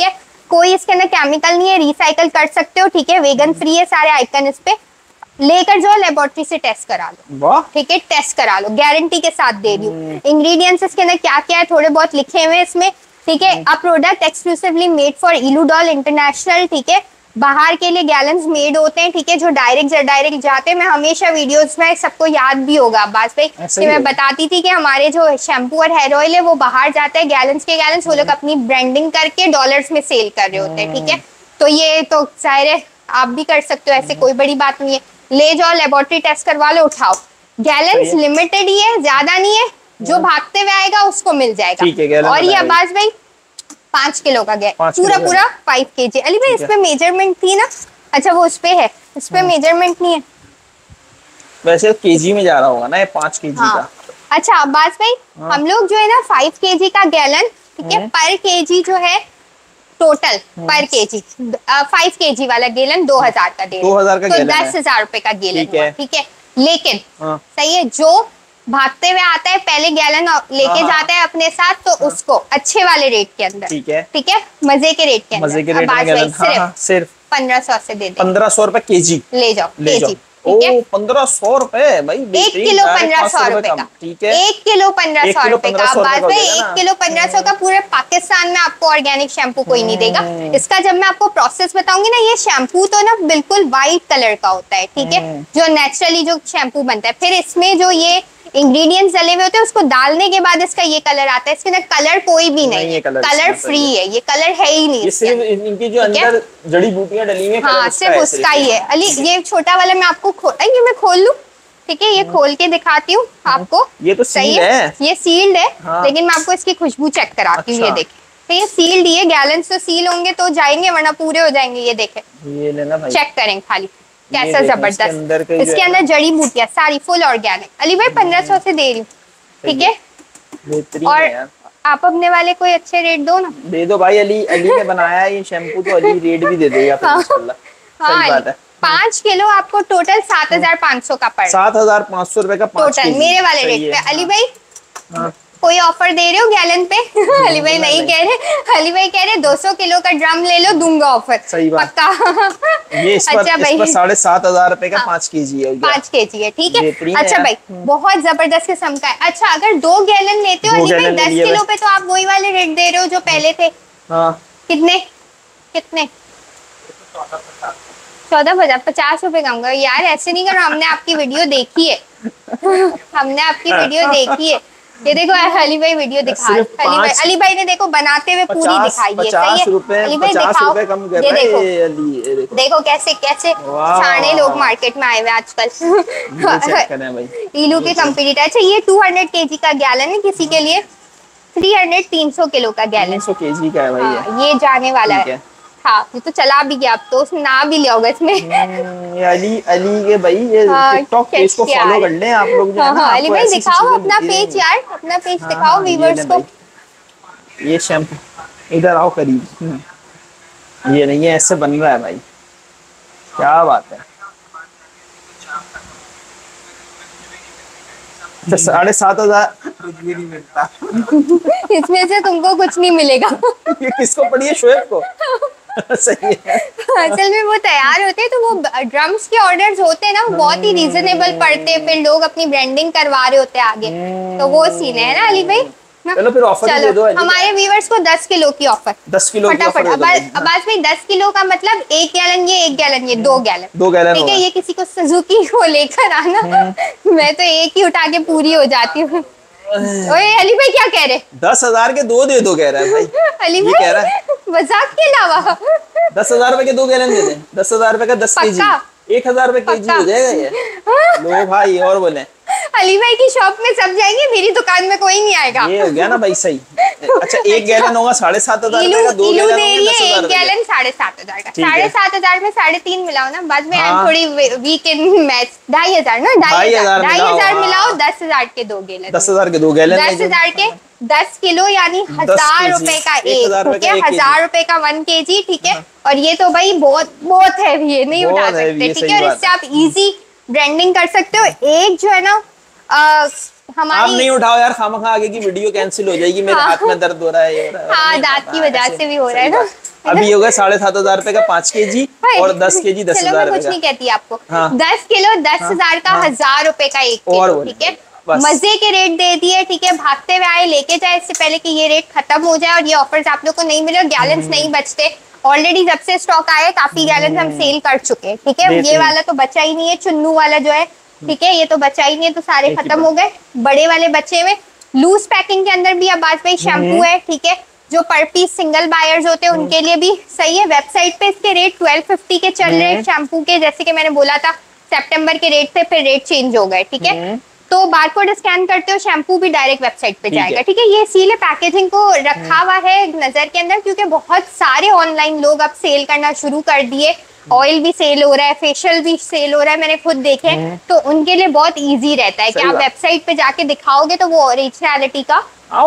कोई इसके अंदर केमिकल नहीं है, रिसाइकल कर सकते हो, ठीक है, वेगन फ्री है, सारे आइकन इस पे लेकर जाओ, लेबोरेटरी से टेस्ट करा लो, ठीक है, टेस्ट करा लो, गारंटी के साथ दे रही हूँ। इंग्रेडिएंट्स इसके अंदर क्या क्या है थोड़े बहुत लिखे हुए इसमें, ठीक है। A product exclusively made for इलू डॉल इंटरनेशनल, ठीक है, बाहर के लिए गैलन्स मेड होते हैं, ठीक है, जो डायरेक्ट डायरेक्ट जाते हैं। मैं हमेशा वीडियोस में, सबको याद भी होगा अब्बास भाई कि मैं बताती थी कि हमारे जो शैम्पू और हेयर ऑयल है वो बाहर जाता है, गैलन्स के गैलन्स, वो लोग अपनी ब्रांडिंग करके डॉलर्स में सेल कर रहे होते हैं, ठीक है। तो ये तो जाहिर है आप भी कर सकते हो, ऐसे कोई बड़ी बात नहीं है। ले जाओ, लेबोरेटरी टेस्ट करवा लो, उठाओ। गैलन्स लिमिटेड ही है, ज्यादा नहीं है, जो भागते हुए आएगा उसको मिल जाएगा। और ये अब्बास भाई पांच किलो का गया पूरा पूरा फाइव के जी। अली भाई इस पे मेजरमेंट थी ना? अच्छा वो उस पे है, इस पे मेजरमेंट नहीं है, वैसे केजी में जा रहा होगा ना ये पांच केजी हाँ। का। अच्छा अब्बास भाई हाँ। हम लोग जो है ना फाइव केजी का गैलन, ठीक है, पर केजी जो है total per KG five KG वाला गैलन दो हजार का दे दो हजार का तो दस हजार रुपए का गैलन, ठीक है। लेकिन हाँ। सही है, जो भागते हुए आता है पहले गैलन लेके जाता है अपने साथ, तो हाँ। उसको अच्छे वाले रेट के अंदर, ठीक है, ठीक है, मजे के रेट के अंदर, मजे के रेट में गैलन सिर्फ सिर्फ पंद्रह सौ से दे दे, पंद्रह सौ रुपए केजी ले जाओ, ले जाओ, पंद्रह सौ रुपए भाई, एक किलो पंद्रह सौ रुपए का, ठीक है, एक किलो पंद्रह सौ रुपए का। बात है एक किलो पंद्रह सौ का पूरे पाकिस्तान में आपको ऑर्गेनिक शैम्पू कोई नहीं देगा। इसका जब मैं आपको प्रोसेस बताऊंगी ना, ये शैम्पू तो ना बिल्कुल व्हाइट कलर का होता है, ठीक है, जो नेचुरली जो शैम्पू बनता है। फिर इसमें जो ये इंग्रेडिएंट्स डले हुए होते हैं उसको डालने के बाद इसका ये कलर आता है। इसके अंदर कलर कोई भी नहीं, नहीं है, कलर, कलर फ्री है, ये कलर है ही नहीं, ये सिर्फ इनकी जो अंदर जड़ी बूटियां डली हुई हैं, हाँ सिर्फ उसका ही है। अली ये छोटा वाला मैं आपको खोल, ये मैं खोल लूं, ठीक है, ये खोल के दिखाती हूँ आपको। ये तो सही है, ये सील्ड है, लेकिन मैं आपको इसकी खुशबू चेक कराती हूँ। ये देखे, तो ये सील्ड, ये गैलन्स तो सील होंगे तो जाएंगे, वरना पूरे हो जाएंगे। ये देखे, ये लेना भाई, चेक करें खाली कैसा जबरदस्त, इसके अंदर जड़ी बूटियां सारी फुल ऑर्गेनिक। अली भाई पंद्रह सौ से दे रही हूँ, ठीक है। और आप अपने वाले कोई अच्छे रेट दो ना, दे दो भाई। अली अली ने बनाया ये शैम्पू, तो अली रेट भी दे देगा इंशाल्लाह। हाँ, बात है। पाँच किलो आपको टोटल सात हजार पाँच सौ का पड़, सात हजार पाँच सौ रुपए का टोटल मेरे वाले रेट पे। अली भाई कोई ऑफर दे रहे हो गैलन पे? अली भाई नहीं कह रहे, अली भाई कह रहे दो सौ किलो का ड्रम ले लो, दूंगा ऑफर, सही बात, पक्का। ये इस अच्छा भाई, साढ़े सात हजार रुपए का पाँच केजी है, पाँच केजी है, ठीक है। अच्छा भाई बहुत जबरदस्त किस्म का है। अच्छा अगर दो गैलन लेते हो अली भाई दस किलो पे, तो आप वही वाले रेट दे रहे हो जो पहले थे। कितने कितने? चौदह हजार पचास रुपए कम करो यार, ऐसे नहीं करो, हमने आपकी वीडियो देखी है, हमने आपकी वीडियो देखी है। ये देखो अली भाई वीडियो दिखा, अली भाई अली भाई ने देखो बनाते हुए पूरी दिखाई है, सही है। अली भाई दिखाओ, ये देखो, देखो कैसे कैसे छाने लोग मार्केट में आए हुए आजकल, इलू के कंपटीटर। अच्छा ये टू हंड्रेड केजी का गैलन है, किसी के लिए थ्री हंड्रेड तीन सौ किलो का गैलन, सौ केजी का है भाई, ये जाने वाला है। हाँ ये तो चला भी गया, अब तो उसने ना भी लिया होगा इसमें। ये अली अली के भाई ये टिकटॉक पेज को फॉलो कर लें आप लोग। हाँ, हाँ, अली भाई दिखाओ अपना पेज यार, अपना पेज हाँ, दिखाओ व्यूअर्स को। ये शैम्पू इधर आओ करीब, ये नहीं है, ऐसे बन रहा है भाई, क्या बात है। साढ़े सात हजार कुछ भी नहीं मिलता इसमें से तुमको कुछ नहीं मिलेगा। ये किसको पड़ी है? शोएब को। सही है। असल में वो तैयार होते हैं, तो वो ड्रम्स के ऑर्डर्स होते हैं ना, वो बहुत ही रीजनेबल पड़ते हैं, फिर लोग अपनी ब्रांडिंग करवा रहे होते हैं आगे, तो वो सीन है ना अली भाई। चलो फिर ऑफर दे दो हमारे व्यूअर्स को, दस किलो की ऑफर, दस किलो फटाफट। अब्बास भाई दस किलो का मतलब एक गैलन ये, एक गैलन ये, दो गैलन, दो गैलन, ठीक है। ये किसी को सुजुकी को लेकर आना, मैं तो एक ही उठा के पूरी हो जाती हूँ। ओए अली भाई क्या कह रहे? दस हजार के दो दे दो कह रहा है भाई। अली भाई कह रहा है मजाक के अलावा दस हजार रुपए के दो गैलन दे दे, दस हजार रुपए का दस केजी, एक हजार रुपए केजी हो जाएगा ये। लो भाई और बोले अली भाई की शॉप में सब जाएंगे, मेरी दुकान में कोई नहीं आएगा। ये हो गया ना भाई सही। अच्छा एक गैलन होगा साढ़े सात हजार का, दो गैलन एक गैलन साढ़े सात हजार का, साढ़े सात हजार में साढ़े तीन मिलाओ ना, बाद में हाँ। थोड़ी वीक इन मैच, ढाई हजार ना, ढाई हजार ढाई हजार मिलाओ, दस हजार के दो गैलन, दस हजार के दो गैलन, दस हजार के दस किलो यानी हजार रुपए का एक, ठीक है, हजार रुपए का वन केजी, ठीक है। और ये तो भाई बहुत बहुत हैवी है, नहीं उठा सकते, ठीक है। और इससे आप इजी ब्रांडिंग कर सकते हो। एक जो है ना आ, हमारी आप नहीं उठाओ यार, खामखा आगे की वीडियो कैंसिल हो जाएगी, मेरे हाँ, हाथ में दर्द हो रहा है, हाँ दांत की वजह से भी हो रहा है ना। अभी हो गया साढ़े सात हजार रुपए का पाँच के जी और दस के जी दस हजार कुछ नहीं कहती आपको। हाँ। दस किलो दस हजार का हजार रुपए का एक किलो, ठीक है। मजे के रेट दे दिए, ठीक है। भागते हुए आए, लेके जाए इससे पहले कि ये रेट खत्म हो जाए और ये ऑफर्स आप लोग को नहीं मिले और गैलेंस नहीं बचते। ऑलरेडी जब से स्टॉक आया काफी गैलेंस हम सेल कर चुके हैं, ठीक है। ये वाला तो बचा ही नहीं है, चुन्नू वाला जो है, ठीक है, ये तो बचा ही नहीं है, तो सारे खत्म हो गए। बड़े वाले बचे हुए लूज पैकिंग के अंदर भी अब्बास भाई शैम्पू है, ठीक है, जो पर पीस सिंगल बायर्स होते हैं उनके लिए भी सही है। वेबसाइट पे इसके रेट ट्वेल्व फिफ्टी के चल रहे हैं शैम्पू के, जैसे कि मैंने बोला था सितंबर के रेट से फिर रेट चेंज हो गए, ठीक है। तो बारकोड स्कैन करते हो, शैम्पू भी डायरेक्ट वेबसाइट पे जाएगा, ठीक है। ये इसीलिए पैकेजिंग को रखा हुआ है नजर के अंदर, क्योंकि बहुत सारे ऑनलाइन लोग अब सेल करना शुरू कर दिए। ऑयल भी सेल हो रहा है, फेशियल भी सेल हो रहा है, मैंने खुद देखे, तो उनके लिए बहुत इजी रहता है कि आप वेबसाइट पे जाके दिखाओगे तो वो ओरिजिनलिटी का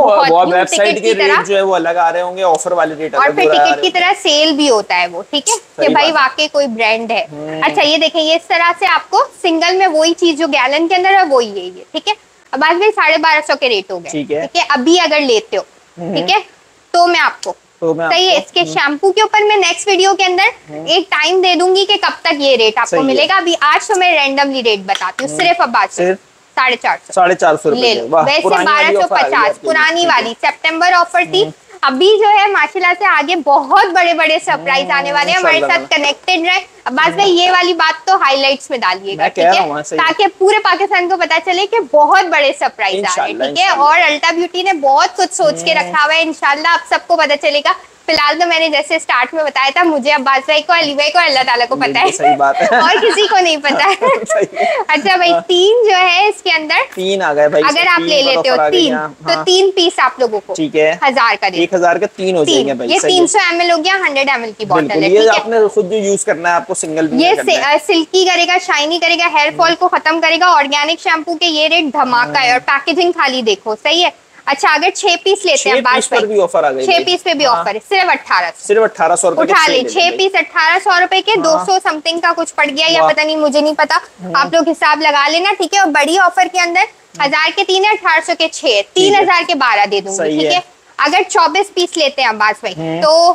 वेबसाइट के रेट जो है वो अलग आ रहे होंगे, ऑफर वाले रेट और फिर टिकट की तरह सेल भी होता है वो, ठीक है, कि भाई वाकई कोई ब्रांड है। अच्छा ये देखें, ये इस तरह से आपको सिंगल में वही चीज जो गैलन के अंदर है वही है ये, ठीक है। अब आज भी साढ़े बारह सौ के रेट हो गए, ठीक है। अभी अगर लेते हो, ठीक है, तो मैं आपको तो सही है इसके शैम्पू के ऊपर मैं नेक्स्ट वीडियो के अंदर एक टाइम दे दूंगी कि कब तक ये रेट आपको मिलेगा। अभी आज तो मैं रैंडमली रेट बताती हूँ, सिर्फ अब आज साढ़े चार सौ साढ़े चार सौ ले लो, वैसे बारह सौ पचास पुरानी वाली सितंबर ऑफर थी। अभी जो है माशाल्लाह से आगे बहुत बड़े बड़े सरप्राइज आने वाले हैं, हमारे साथ कनेक्टेड रहे। अब्बास भाई ये वाली बात तो हाइलाइट्स में डालिएगा, ठीक है, ताकि पूरे पाकिस्तान को पता चले कि बहुत बड़े सरप्राइज आ रहे हैं, ठीक है। और अल्टा ब्यूटी ने बहुत कुछ सोच के रखा हुआ है, इंशाल्लाह आप सबको पता चलेगा। फिलहाल तो मैंने जैसे स्टार्ट में बताया था, मुझे अब्बास भाई को, अली भाई को, अल्लाह ताला को पता है, सही बात है। और किसी को नहीं पता है। अच्छा भाई तीन जो है इसके अंदर तीन आ गए भाई, अगर आप ले लेते हो तीन तो तीन पीस आप लोगों को, ठीक है, हजार का एक हजार का तीन हो जाएंगे भाई। ये तीन सौ एम एल हो गया, हंड्रेड एम एल की बॉटल है, ये आपने खुद जो यूज करना है, आपको सिंगल ये सिल्की करेगा, शाइनी करेगा, हेयर फॉल को खत्म करेगा। ऑर्गेनिक शैम्पू के ये रेट धमाका है और पैकेजिंग खाली देखो, सही है। अच्छा अगर छह पीस लेते हैं, बात पर भी ऑफर आ गई, छह पीस पे भी ऑफर है, सिर्फ अठारह सौ सिर्फ अठारह सौ उठा ले, छह पीस अठारह सौ रुपए के, दो सौ समथिंग का कुछ पड़ गया या पता नहीं, मुझे नहीं पता, आप लोग हिसाब लगा लेना, ठीक है। और बड़ी ऑफर के अंदर हजार के तीन है, अठारह सौ के छह, तीन हजार के बारह दे दूंगी, ठीक है। अगर चौबीस पीस लेते हैं अब्बास भाई तो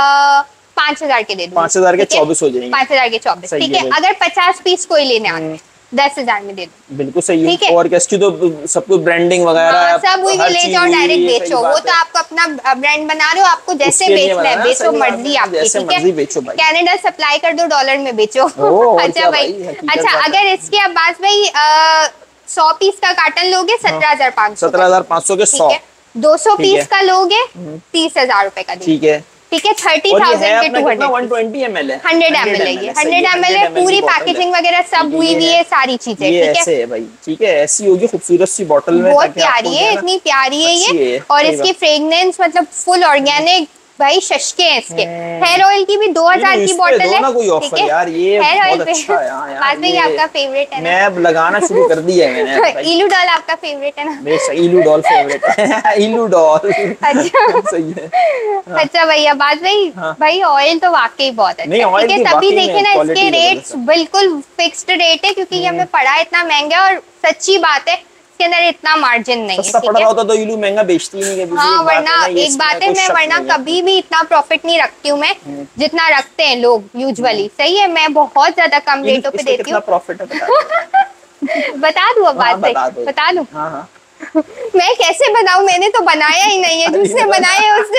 पांच हजार के दे दूंगी, पांच हजार के चौबीस हो जाएंगे, पांच हजार के चौबीस, ठीक है। अगर पचास पीस कोई लेने आते दस हजार में दे दो, बिल्कुल सही है। और इसकी तो सब कुछ ब्रांडिंग वगैरह हाँ, सब वही ले जाओ, डायरेक्ट बेचो, वो तो आपको अपना ब्रांड बना रहे हो, आपको जैसे बेचना है बेचो, मर्जी आपकी, ठीक है। कनाडा सप्लाई कर दो, डॉलर में बेचो। अच्छा भाई, अच्छा अगर इसके अब्बास भाई सौ पीस का कार्टन लोगे सत्रह हजार पाँच सौ सत्रह हजार पाँच सौ के सौ, दो सौ पीस का लोगे तीस हजार रुपए का, ठीक है, ठीक है। थर्टी थाउजेंड के two hundred one twenty M L है, हंड्रेड एम एल है, ये हंड्रेड एम एल है, पूरी पैकेजिंग वगैरह सब हुई हुई है, सारी चीजें, ये ऐसे है भाई, ठीक है, ऐसी होगी खूबसूरत सी बॉटल में, बहुत प्यारी है, इतनी प्यारी है ये। और इसकी फ्रेग्रेंस मतलब फुल ऑर्गेनिक भाई, शशके हैं इसके। हेयर ऑयल की भी दो हजार की बोतल है, ठीक है यार, ये हेयर ऑयल बहुत अच्छा है यार, बाद में ये आपका फेवरेट है ना, मैं लगाना शुरू कर दिया है मैंने। इलू डॉल आपका फेवरेट है ना, मेरा इलू डॉल फेवरेट है, इलू डॉल, अच्छा सही है। अच्छा भैया बात भाई, भाई ऑयल तो वाकई बहुत अच्छा है, ठीक है। तभी देखे ना इसके रेट्स बिल्कुल फिक्स्ड रेट है, क्योंकि ये हमें पड़ा इतना महंगा, और सच्ची बात है इसके अंदर इतना मार्जिन नहीं है, सस्ता पड़ रहा होता तो इलू महंगा बेचती नहीं है। हाँ, वरना एक बात है, मैं वरना कभी भी इतना प्रॉफिट नहीं रखती हूँ मैं जितना रखते हैं लोग यूजुअली, सही है। मैं बहुत ज्यादा कम रेटों पे देती हूँ। प्रॉफिट है बता दूँ अब बात से, बता दूँ मैं कैसे बनाऊं, मैंने तो बनाया ही नहीं है, जिसने बनाया है उससे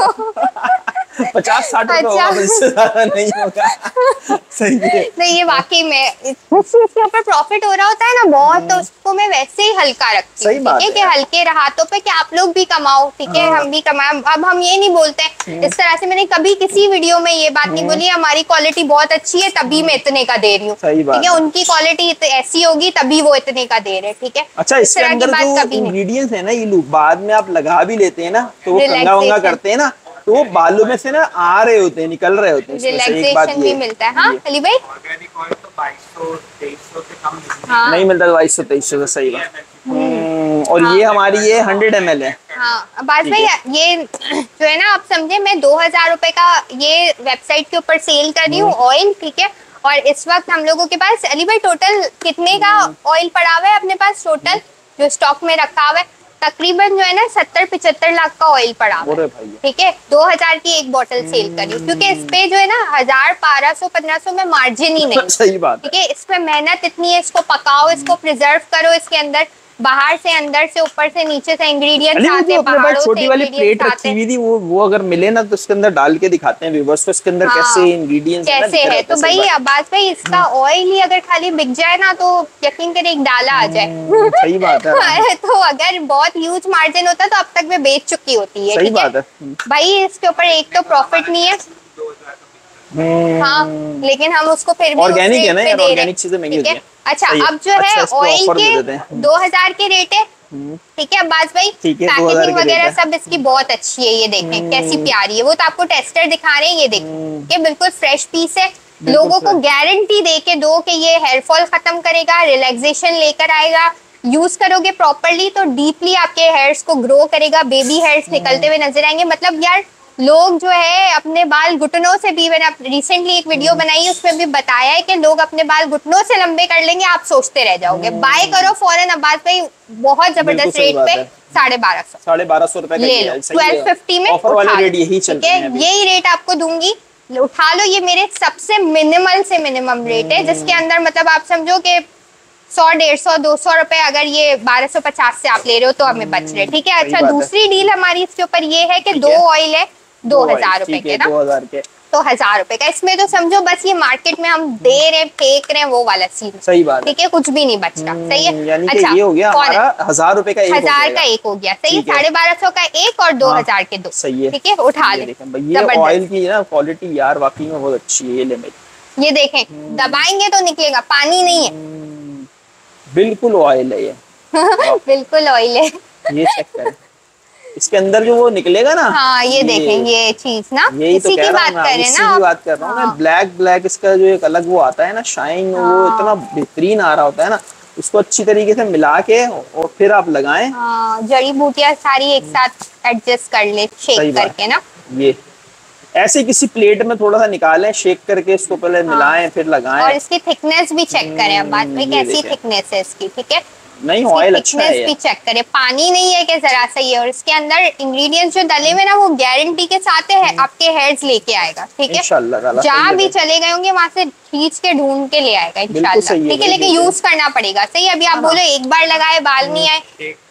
पूछो। पचास साठ रुपए नहीं होगा, सही है। नहीं ये वाकई में इसके ऊपर प्रॉफिट हो रहा होता है ना बहुत, तो उसको मैं वैसे ही हल्का रखती हूँ, ठीक है, कि हल्के हाथों पे कि आप लोग भी कमाओ, ठीक है, हम भी कमाएं। अब हम ये नहीं बोलते इस तरह से, मैंने कभी किसी वीडियो में ये बात नहीं बोली हमारी क्वालिटी बहुत अच्छी है तभी मैं इतने का दे रही हूँ, ठीक है, उनकी क्वालिटी ऐसी होगी तभी वो इतने का दे रहे, ठीक है। अच्छा इसके अंदर जो इंग्रेडिएंट्स है ना, ये लोग बाद में आप लगा भी लेते हैं ना, तो वो कंगा वंगा करते हैं ना, तो वो बालों में से ना आ रहे होते हैं, निकल रहे होते हैं, रिलैक्सेशन भी मिलता है। हाँ अली भाई, ऑर्गेनिक ऑयल तो बाईस सौ तेईस सौ से कम हाँ। नहीं मिलता, बाईस सौ तेईस सौ, सही बात। और हाँ। ये हमारी ये हंड्रेड एम एल है। हाँ बात भाई, ये जो है ना आप समझे, मैं दो हजार रुपए का ये वेबसाइट के ऊपर सेल कर रही हूँ ऑयल, ठीक है। और इस वक्त हम लोगों के पास अली भाई टोटल कितने का ऑयल पड़ा हुआ है अपने पास, टोटल जो स्टॉक में रखा हुआ है तकरीबन जो है ना सत्तर पिछहत्तर लाख का ऑयल पड़ा हुआ है, ठीक है। दो हजार की एक बोतल सेल करी, क्योंकि इस पे जो है ना हजार बारह सौ पंद्रह सौ में मार्जिन ही नहीं। सही बात, ठीक है। इसमें मेहनत इतनी है, इसको पकाओ, इसको प्रिजर्व करो, इसके अंदर बाहर से अंदर से ऊपर से नीचे से इंग्रेडिएंट्स आते हैं, पहाड़ों से छोटी वाली प्लेट रखी हुई थी, वो वो अगर मिले ना तो उसके अंदर डाल के दिखाते हैं व्यूअर्स को इसके अंदर हाँ, कैसे इंग्रेडिएंट्स कैसे है। तो भाई अब्बास भाई इसका ऑयल ही अगर खाली बिक जाए ना तो यकीन करें एक डाला आ जाए। सही बात है। तो अगर बहुत ह्यूज मार्जिन होता तो अब तक मैं बेच चुकी होती है। सही बात है भाई, इसके ऊपर एक तो प्रॉफिट नहीं है हाँ, लेकिन हम उसको फिर भी ऑर्गेनिक है ना, ऑर्गेनिक चीजें महंगी होती हैं। अच्छा, अब जो है ऑयल के दो हजार के रेट है, ठीक है अब्बास भाई। पैकेजिंग वगैरह सब इसकी बहुत अच्छी है, ये देखें कैसी प्यारी है। वो तो आपको टेस्टर दिखा रहे हैं, ये देखें ये बिल्कुल फ्रेश पीस है। लोगों को गारंटी दे के दो कि ये हेयर फॉल खत्म करेगा, रिलैक्सेशन लेकर आएगा। यूज करोगे प्रॉपरली तो डीपली आपके हेयर्स को ग्रो करेगा, बेबी हेयर्स निकलते हुए नजर आएंगे। मतलब यार लोग जो है अपने बाल घुटनों से भी, मैंने रिसेंटली एक वीडियो बनाई उसमें भी बताया है कि लोग अपने बाल घुटनों से लंबे कर लेंगे, आप सोचते रह जाओगे। बाय करो फौरन अब्बास भाई, बहुत जबरदस्त रेट पे साढ़े बारह सौ साढ़े बारह सौ रुपए ले लो, ट्वेल्व फिफ्टी में ऑफर वाले रेट यही चलते हैं। यही रेट आपको दूंगी, उठा लो। ये मेरे सबसे मिनिमल से मिनिमम रेट है, जिसके अंदर मतलब आप समझो कि सौ डेढ़ सौ दो सौ रुपए अगर ये बारह सौ पचास से आप ले रहे हो तो हमें बच रहे, ठीक है। अच्छा, दूसरी डील हमारी इसके ऊपर ये है कि दो ऑयल है दो हजार रुपए के ना, दो हजार के तो हजार रुपए का। इसमें तो समझो बस ये मार्केट में हम दे रहे फेंक रहे हैं वो वाला सीन। सही बात, ठीक है, कुछ भी नहीं बचता। सही है। यानी कि ये हो गया हमारा हजार रुपए का एक हजार का एक हो गया। सही है, साढ़े बारह सौ का एक और दो हजार के दो। सही है, ठीक है, उठा ले। ये ऑयल की ना क्वालिटी यार वाकई में बहुत अच्छी है। ये ले मेरी, ये देखें दबाएंगे तो निकलेगा, पानी नहीं है, बिल्कुल ऑयल है ये। बिल्कुल ऑयल है। ये चेक करें, इसके अंदर जो वो निकलेगा ना, हाँ ये देखें ये चीज ना, यही तो इसी की बात कर रहे हैं ना, बात कर रहा हूँ मैं। ब्लैक ब्लैक इसका जो एक अलग वो आता है ना शाइन, वो इतना बेहतरीन आ रहा होता है ना, उसको अच्छी तरीके से मिला के और फिर आप लगाएं। हाँ, जड़ी बूटियां सारी एक साथ एडजस्ट कर ले शेक करके ना। ये ऐसे किसी प्लेट में थोड़ा सा निकालें, शेक करके इसको पहले मिलाएं फिर लगाएं। और इसकी थिकनेस भी चेक करें अब बात में, कैसी थिकनेस है इसकी। ठीक है, नहीं ऑयल अच्छा है, भी चेक करें, पानी नहीं है कि जरा सा ही है। और इसके अंदर इंग्रेडिएंट्स जो डले हुए ना वो गारंटी के साथ है आपके हेयर्स लेके आएगा। ठीक है, जहाँ भी चले गए होंगे वहां से खींच के ढूंढ के ले आएगा इंशाल्लाह। ठीक है, लेकिन यूज करना पड़ेगा। सही, अभी आप बोलो एक बार लगाए बाल नहीं आए,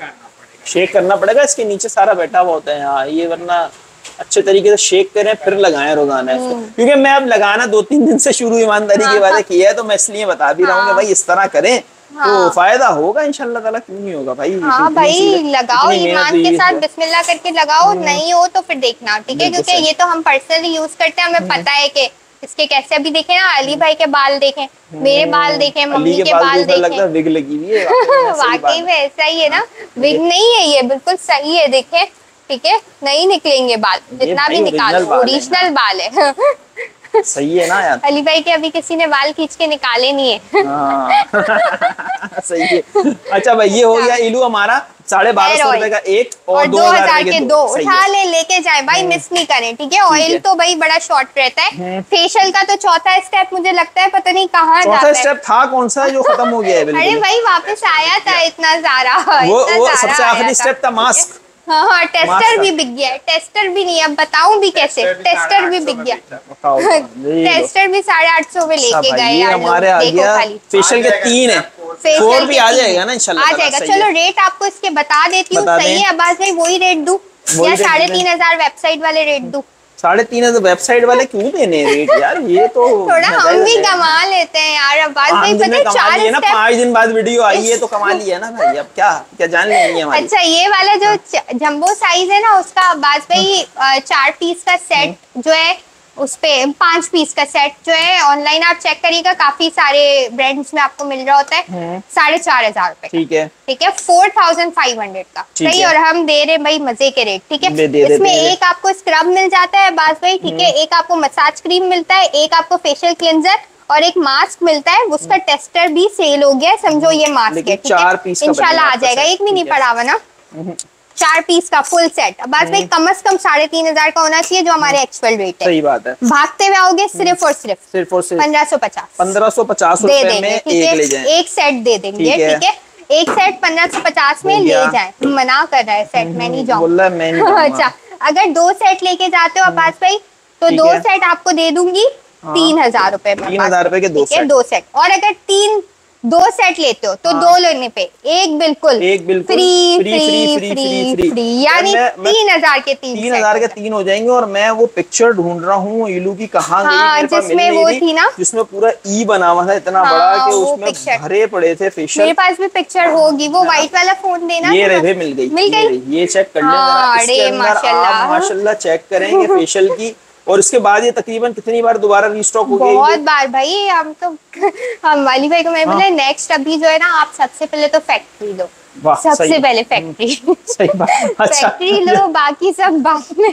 शेक करना पड़ेगा। इसके नीचे सारा बैठा हुआ होता है हाँ, ये वरना अच्छे तरीके से शेक करें फिर लगाएं रोजाना इसको। क्योंकि मैं अब लगाना दो तीन दिन से शुरू ईमानदारी की बात किया है, तो मैं इसलिए बता भी रहा हूँ कि भाई इस तरह करें हाँ। तो फायदा होगा इंशाल्लाह ताला, क्यों नहीं होगा भाई। हाँ भाई लगाओ, ईमान के साथ बिस्मिल्लाह करके लगाओ, नहीं हो तो फिर देखना। ठीक है, क्योंकि ये तो हम पर्सनली यूज करते हैं, हमें पता है कि इसके कैसे। अभी देखे ना अली भाई के बाल देखें, मेरे बाल देखें, मम्मी के बाल देखें, विग लगी हुई है। वाकई में ऐसा ही है ना, विग नहीं है ये, बिल्कुल सही है। देखें ठीक है, नहीं निकलेंगे बाल, जितना भी निकालो ओरिजिनल बाल है। सही है ना यार। अली भाई के अभी किसी ने बाल खींच के निकाले नहीं है। हाँ। सही है। अच्छा भाई ये हो गया इलू हमारा साढ़े बारह सौ रुपए का एक और दो हजार के दो। उठा ले, लेके जाए भाई, मिस नहीं करें। ठीक है, ऑयल तो भाई बड़ा शॉर्ट रहता है। फेशियल का तो चौथा स्टेप मुझे लगता है पता नहीं कहाँ जाता है। चौथा स्टेप था कौन सा जो खत्म हो गया है? अरे भाई वापस आया था इतना सारा, वो वो सबसे आखिरी स्टेप था मास्क। हाँ हाँ, टेस्टर भी बिक गया है। टेस्टर भी नहीं, अब बताऊं भी कैसे, टेस्टर भी बिक गया। टेस्टर भी साढ़े आठ सौ में लेके गए हमारे आ गया। फेशियल के तीन है, फोर भी आ जाएगा ना इंशाल्लाह, आ जाएगा। चलो रेट आपको इसके बता देती हूँ। सही है अब्बास भाई, वही रेट दूं या साढ़े तीन हजार वेबसाइट वाले रेट दूं? साढ़े तीन हजार वेबसाइट वाले क्यों देने रेट यार, ये तो थोड़ा हम भी कमा लेते हैं यार अब्बास भाई। पता है चार ना पाँच दिन बाद वीडियो आई है तो कमा लिया ना भाई, अब क्या क्या जान लेंगे हमारी। अच्छा, ये वाला जो जंबो साइज है ना उसका अब्बास भाई चार पीस का सेट जो है उस पे पांच पीस का सेट जो है ऑनलाइन आप चेक करिएगा, काफी सारे ब्रांड्स में आपको मिल रहा होता है साढ़े चार हजार रुपए। ठीक है ठीक है, फोर थाउजेंड फाइव हंड्रेड का। सही, और हम दे रहे भाई मजे के रेट। ठीक है, दे, दे, इसमें दे, एक आपको स्क्रब मिल जाता है बास भाई। ठीक है, एक आपको मसाज क्रीम मिलता है, एक आपको फेशियल क्लेंजर और एक मास्क मिलता है। उसका टेस्टर भी सेल हो गया, समझो ये मास्क है। चार पीस इंशाल्लाह आ जाएगा, एक भी नहीं पड़ा हुआ ना। चार पीस का फुल सेट बस भाई कम से कम साढ़े तीन हजार का होना चाहिए, जो हमारे एक्चुअल रेट है। सही बात है। भागते हुए आओगे सिर्फ और सिर्फ सिर्फ और सिर्फ पंद्रह सौ पचास पंद्रह सौ पचास रुपए में एक ले जाएं, एक सेट दे देंगे। ठीक है, एक सेट पंद्रह सौ पचास में ले जाए, मना कर रहा है सेट में नहीं जाऊँ। अच्छा अगर दो सेट लेके जाते हो अब्बास भाई तो दो सेट आपको दे दूंगी तीन हजार रुपए में, तीन हजार रुपए के दो सेट। दो सेट और अगर तीन दो सेट लेते हो तो हाँ। दो लेने पे एक बिल्कुल एक बिल्कुल free free free free, free, free, free यानी तीन हजार के तीन तीन हजार के तीन हो जाएंगे। और मैं वो पिक्चर ढूंढ रहा हूँ ईलू की, कहाँ हाँ, गई जिसमें वो थी ना, जिसमें पूरा ई बना हुआ था इतना हाँ, बड़ा कि उसमें भरे पड़े थे फेशियल। मेरे पास भी पिक्चर होगी, वो व्हाइट वाला फोन देना। ये रहे मिल गई मिल गई ये चेक कर लें माशाल्लाह, चेक करेंगे फेशियल की। और इसके बाद ये तकरीबन कितनी बार दोबारा रीस्टॉक हो गई? बहुत बार भाई। हम तो हम वाली भाई को मैं बोले नेक्स्ट अभी जो है ना आप सबसे पहले तो फैक्ट्री लो, सबसे पहले फैक्ट्री सही बात। अच्छा फैक्ट्री लो, बाकी सब बाद में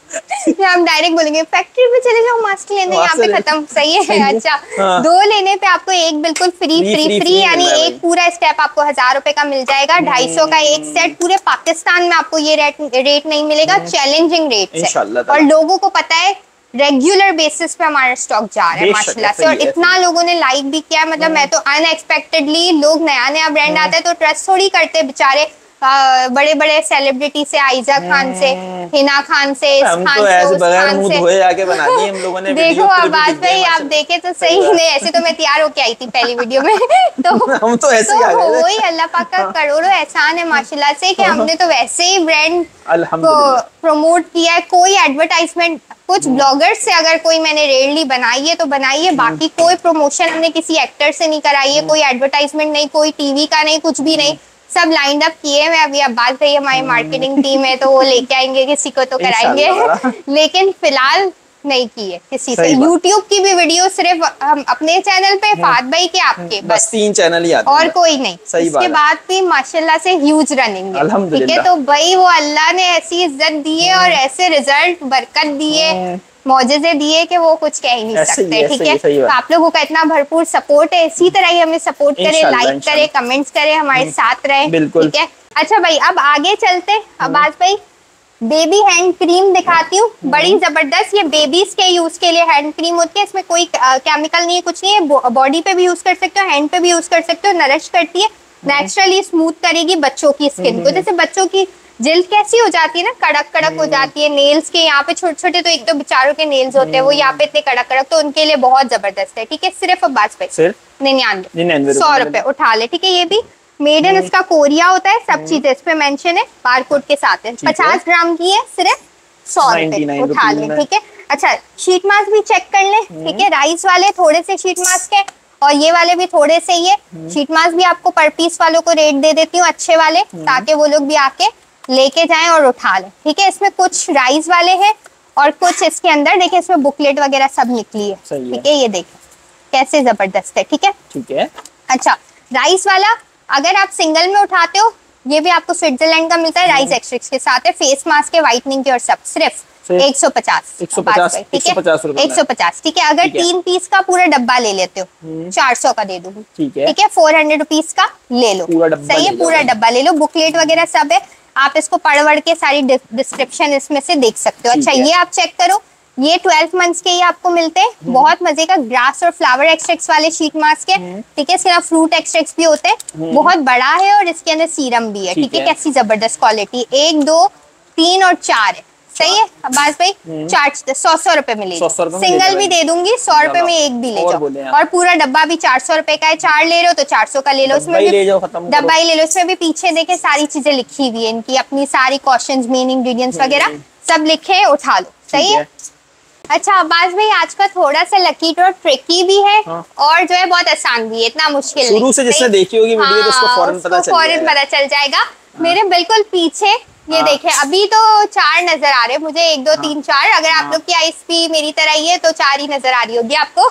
हम डायरेक्ट बोलेंगे फैक्ट्री पे चले जाओ मास्क लेने, यहाँ पे खत्म। सही है। अच्छा हाँ। दो लेने पे आपको एक बिल्कुल फ्री फ्री फ्री, फ्री यानी एक पूरा स्टेप आपको हजार रुपए का मिल जाएगा। ढाई सौ का एक सेट। पूरे पाकिस्तान में आपको ये रेट रेट नहीं मिलेगा, चैलेंजिंग रेट है। और लोगों को पता है रेगुलर बेसिस पे हमारा स्टॉक जा रहा है माशाल्लाह से, और इतना लोगों ने लाइक भी किया। मतलब मैं तो अनएक्सपेक्टेडली, लोग नया नया ब्रांड आता है तो ट्रस्ट थोड़ी करते बेचारे। बड़े बड़े सेलिब्रिटी से, आयजा खान से, हिना खान से, हम तो ऐसे बगैर मुंह धोए आके बना दी हम लोगों ने। देखो आवाज भाई आप देखे तो सही नहीं, ऐसे तो मैं तैयार होके आई थी पहली वीडियो में तो हम तो ऐसे ही आ गए थे। वही अल्लाह पाक का करोड़ों एहसान है माशाल्लाह से कि हमने तो वैसे ही ब्रांड को प्रमोट किया है। कोई एडवर्टाइजमेंट, कुछ ब्लॉगर्स से अगर कोई मैंने रेयरली बनाई है तो बनाई है, बाकी कोई प्रमोशन हमने किसी एक्टर से नहीं कराई है, कोई एडवर्टाइजमेंट नहीं, कोई टीवी का नहीं, कुछ भी नहीं, सब लाइंड अप किए हुए। अभी अब बात रही हमारी मार्केटिंग टीम है तो वो लेके आएंगे, किसी को तो कराएंगे लेकिन फिलहाल नहीं किए किसी से। यूट्यूब की भी वीडियो सिर्फ हम अपने चैनल पे, फाद भाई के, आपके बस तीन चैनल ही आते हैं, और कोई नहीं। इसके बाद भी माशाल्लाह से ह्यूज रनिंग है, ठीक है। तो भाई वो अल्लाह ने ऐसी इज्जत दी है और ऐसे रिजल्ट बरकत दिए, मौजज़े दिए कि वो कुछ कह ही नहीं सकते, ठीक है। तो आप लोगों का इतना भरपूर सपोर्ट है, इसी तरह ही हमें सपोर्ट करें, लाइक करें, कमेंट्स करें, हमारे साथ रहे, ठीक है। अच्छा भाई अब आगे चलते। अब आज भाई बेबी हैंड क्रीम दिखाती हूँ, बड़ी जबरदस्त। ये बेबीज के यूज के लिए हैंड क्रीम होती है, इसमें कोई केमिकल नहीं है, कुछ नहीं है। बॉडी पे भी यूज कर सकते हो, हैंड पे भी यूज कर सकते हो। नरिश करती है, नेचुरली स्मूथ करेगी बच्चों की स्किन को। जैसे बच्चों की जिल्द कैसी हो जाती है ना, कड़क कड़क हो जाती है। नेल्स के यहाँ पे छोटे छोटे, तो एक तो बेचारों के नेल्स होते हैं वो यहाँ पे इतने कड़क कड़क, तो उनके लिए बहुत जबरदस्त है, ठीक है। सिर्फ बात पे निन्यानवे सौ रुपए उठा ले, ठीक है। ये भी मेड इन इसका कोरिया होता है, सब चीजें इस पे मेंशन है, बारकोड के साथ है। पचास ग्राम की है, सिर्फ सौ रुपए उठा ले, ठीक है। अच्छा शीट मास्क भी चेक कर ले, ठीक है। राइस वाले थोड़े से शीट मास्क है और ये वाले भी थोड़े से ही है। शीट मास्क भी आपको पर पीस वालों को रेट दे देती हूँ अच्छे वाले, ताकि वो लोग भी आके लेके जाएं और उठा लें, ठीक है। इसमें कुछ राइस वाले हैं और कुछ इसके अंदर देखिए इसमें बुकलेट वगैरह सब निकली है, ठीक है। ये देखिए कैसे जबरदस्त है, ठीक है, ठीक है। अच्छा राइस वाला अगर आप सिंगल में उठाते हो, ये भी आपको स्विट्जरलैंड का मिलता है, राइस एक्सट्रैक्ट्स के साथ है, फेस मास्क के, व्हाइटनिंग के, और सब सिर्फ एक सौ पचास, एक सौ पचास, ठीक है, एक सौ पचास, ठीक है। अगर तीन पीस का पूरा डब्बा ले लेते हो चार सौ का दे दूंगी, ठीक है। फोर हंड्रेड रुपीज का ले लो, सही है, पूरा डब्बा ले लो। बुकलेट वगैरह सब है, आप इसको पढ़ वढ़ के सारी डिस्क्रिप्शन इसमें से देख सकते हो। अच्छा ये आप चेक करो, ये ट्वेल्व मंथ्स के ही आपको मिलते हैं, बहुत मजे का। ग्रास और फ्लावर एक्सट्रैक्ट्स वाले शीट मास्क है, ठीक है। इसके अलावा फ्रूट एक्सट्रैक्ट्स भी होते हैं, बहुत बड़ा है, और इसके अंदर सीरम भी है, ठीक है। कैसी जबरदस्त क्वालिटी, एक दो तीन और चार है, सही है अब्बास भाई। चार सौ सौ रुपए में ले लो, सिंगल भी दे दूंगी, सौ रुपए में एक भी ले जाओ, और पूरा डब्बा भी चार सौ रुपए का है। चार ले रहे हो तो चार सौ का ले लो, उसमें भी डब्बा ही ले लो। इसमें भी पीछे देखे सारी चीजें लिखी हुई है इनकी, अपनी सारी कॉशंस, मेन इंग्रेडिएंट्स वगैरह सब लिखे, उठा लो, सही है। अच्छा अब्बास भाई आज का थोड़ा सा लकी ड्रॉ ट्रिकी भी है, हाँ। और जो है बहुत आसान भी है, इतना मुश्किल नहीं। शुरू से जिसने देखी होगी वीडियो, हाँ, तो उसको फौरन पता चल फौरन पता चल जाएगा। हाँ। मेरे बिल्कुल पीछे ये हाँ। देखे, अभी तो चार नजर आ रहे हैं मुझे, एक दो हाँ। तीन चार। अगर हाँ। आप लोग की आईज भी मेरी तरह ही है तो चार ही नजर आ रही होगी आपको।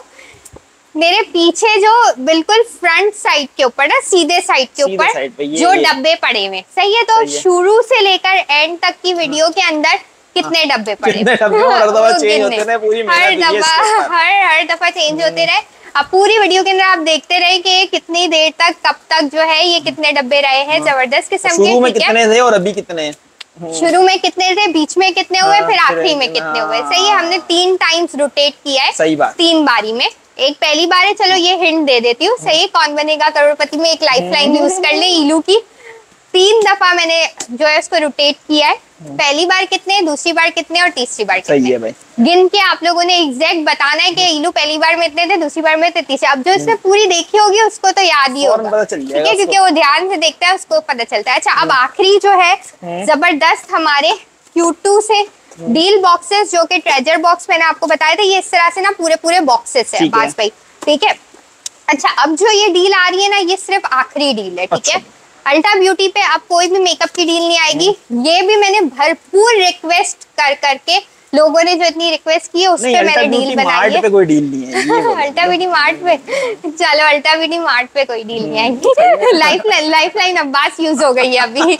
मेरे पीछे जो बिल्कुल फ्रंट साइड के ऊपर ना, सीधे साइड के ऊपर जो डब्बे पड़े हुए, सही है। तो शुरू से लेकर एंड तक की वीडियो के अंदर कितने डब्बे पड़े, कितने डब्बे, हर दफा चेंज होते रहे, पूरी हर दफा हर हर दफा चेंज होते रहे। अब पूरी वीडियो के अंदर आप देखते रहे कि कितनी देर तक, कब तक जो है ये कितने डब्बे रहे हैं, जबरदस्त किस्म के। शुरू में कितने थे और अभी कितने हैं? शुरू में कितने थे, बीच में कितने हुए, फिर आखिरी में कितने हुए, सही है। हमने तीन टाइम्स रोटेट किया है, सही बात, तीन बारी में। एक पहली बार है, चलो ये हिंट दे देती हूँ, सही कौन बनेगा करोड़पति में एक लाइफलाइन यूज कर ले इलू की। तीन दफा मैंने जो है उसको रोटेट किया है, पहली बार कितने, दूसरी बार कितने और तीसरी बार कितने। सही है भाई। गिन के आप लोगों ने एग्जैक्ट बताना है कि इलू पहली बार में इतने थे, दूसरी बार में तीसरी। अब जो इसने पूरी देखी होगी उसको तो याद ही होगा, ठीक है, क्योंकि वो ध्यान से देखता है उसको पता चलता है। अच्छा अब आखिरी जो है जबरदस्त हमारे क्यू टू से डील बॉक्सेस, जो कि ट्रेजर बॉक्स मैंने आपको बताया था, ये इस तरह से ना पूरे पूरे बॉक्सेस है बास भाई, ठीक है। अच्छा अब जो ये डील आ रही है ना, ये सिर्फ आखिरी डील है, ठीक है। अल्टा ब्यूटी पे अब कोई भी मेकअप की डील नहीं आएगी। ये भी मैंने भरपूर रिक्वेस्ट कर करके, लोगों ने जो इतनी रिक्वेस्ट की है उस पे मैंने डील बनाई है। पे कोई डील नहीं है अल्टा ब्यूटी मार्ट पे, चलो अल्टा ब्यूटी मार्ट पे कोई डील नहीं आएगी। Life life line Abbas use हो गई है अभी।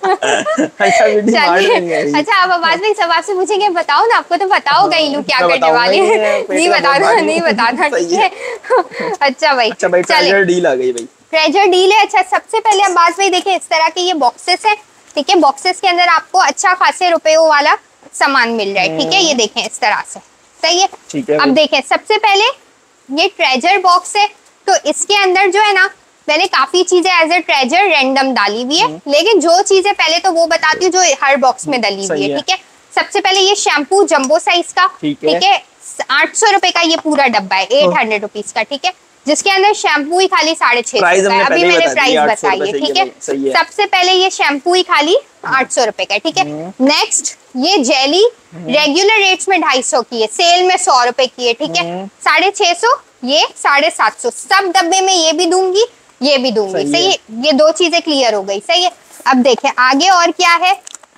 अच्छा अब अब्बास भाई सब आपसे पूछेंगे, बताओ ना, आपको तो पता होगा इलू क्या करने वाले हैं। नहीं बताना, नहीं बताना, ठीक है। अच्छा भाई, अच्छा भाई ट्रेजर डील आ गई भाई, ट्रेजर डील है। अच्छा सबसे पहले अब्बास भाई देखें, इस तरह के ये बॉक्सेस है, ठीक है। बॉक्सेस के अंदर आपको अच्छा खासे रुपयों वाला सामान मिल रहा है, ठीक है। ये देखें इस तरह से, सही है, ठीक है। अब देखें सबसे पहले ये ट्रेजर बॉक्स है, तो इसके अंदर जो है ना मैंने काफी चीजें एज ए ट्रेजर रैंडम डाली हुई है, लेकिन जो चीजें पहले तो वो बताती हूँ जो हर बॉक्स में डाली हुई है, ठीक है। सबसे पहले ये शैम्पू जंबो साइज का, ठीक है, आठ सौ रुपए का ये पूरा डब्बा है, एट हंड्रेड रुपीज का, ठीक है, जिसके अंदर शैम्पू ही खाली साढ़े छह सौ है। अभी मैंने प्राइस बताई है, ठीक है। सबसे पहले ये शैम्पू ही खाली आठ सौ रुपए का, ठीक है। नेक्स्ट ये जेली रेगुलर रेट्स में ढाई सौ की है, सेल में सौ रुपए की है, ठीक है। साढ़े छह सौ, ये साढ़े सात सौ, सब डब्बे में ये भी दूंगी, ये भी दूंगी, सही है। ये दो चीजें क्लियर हो गई, सही है। अब देखें आगे और क्या है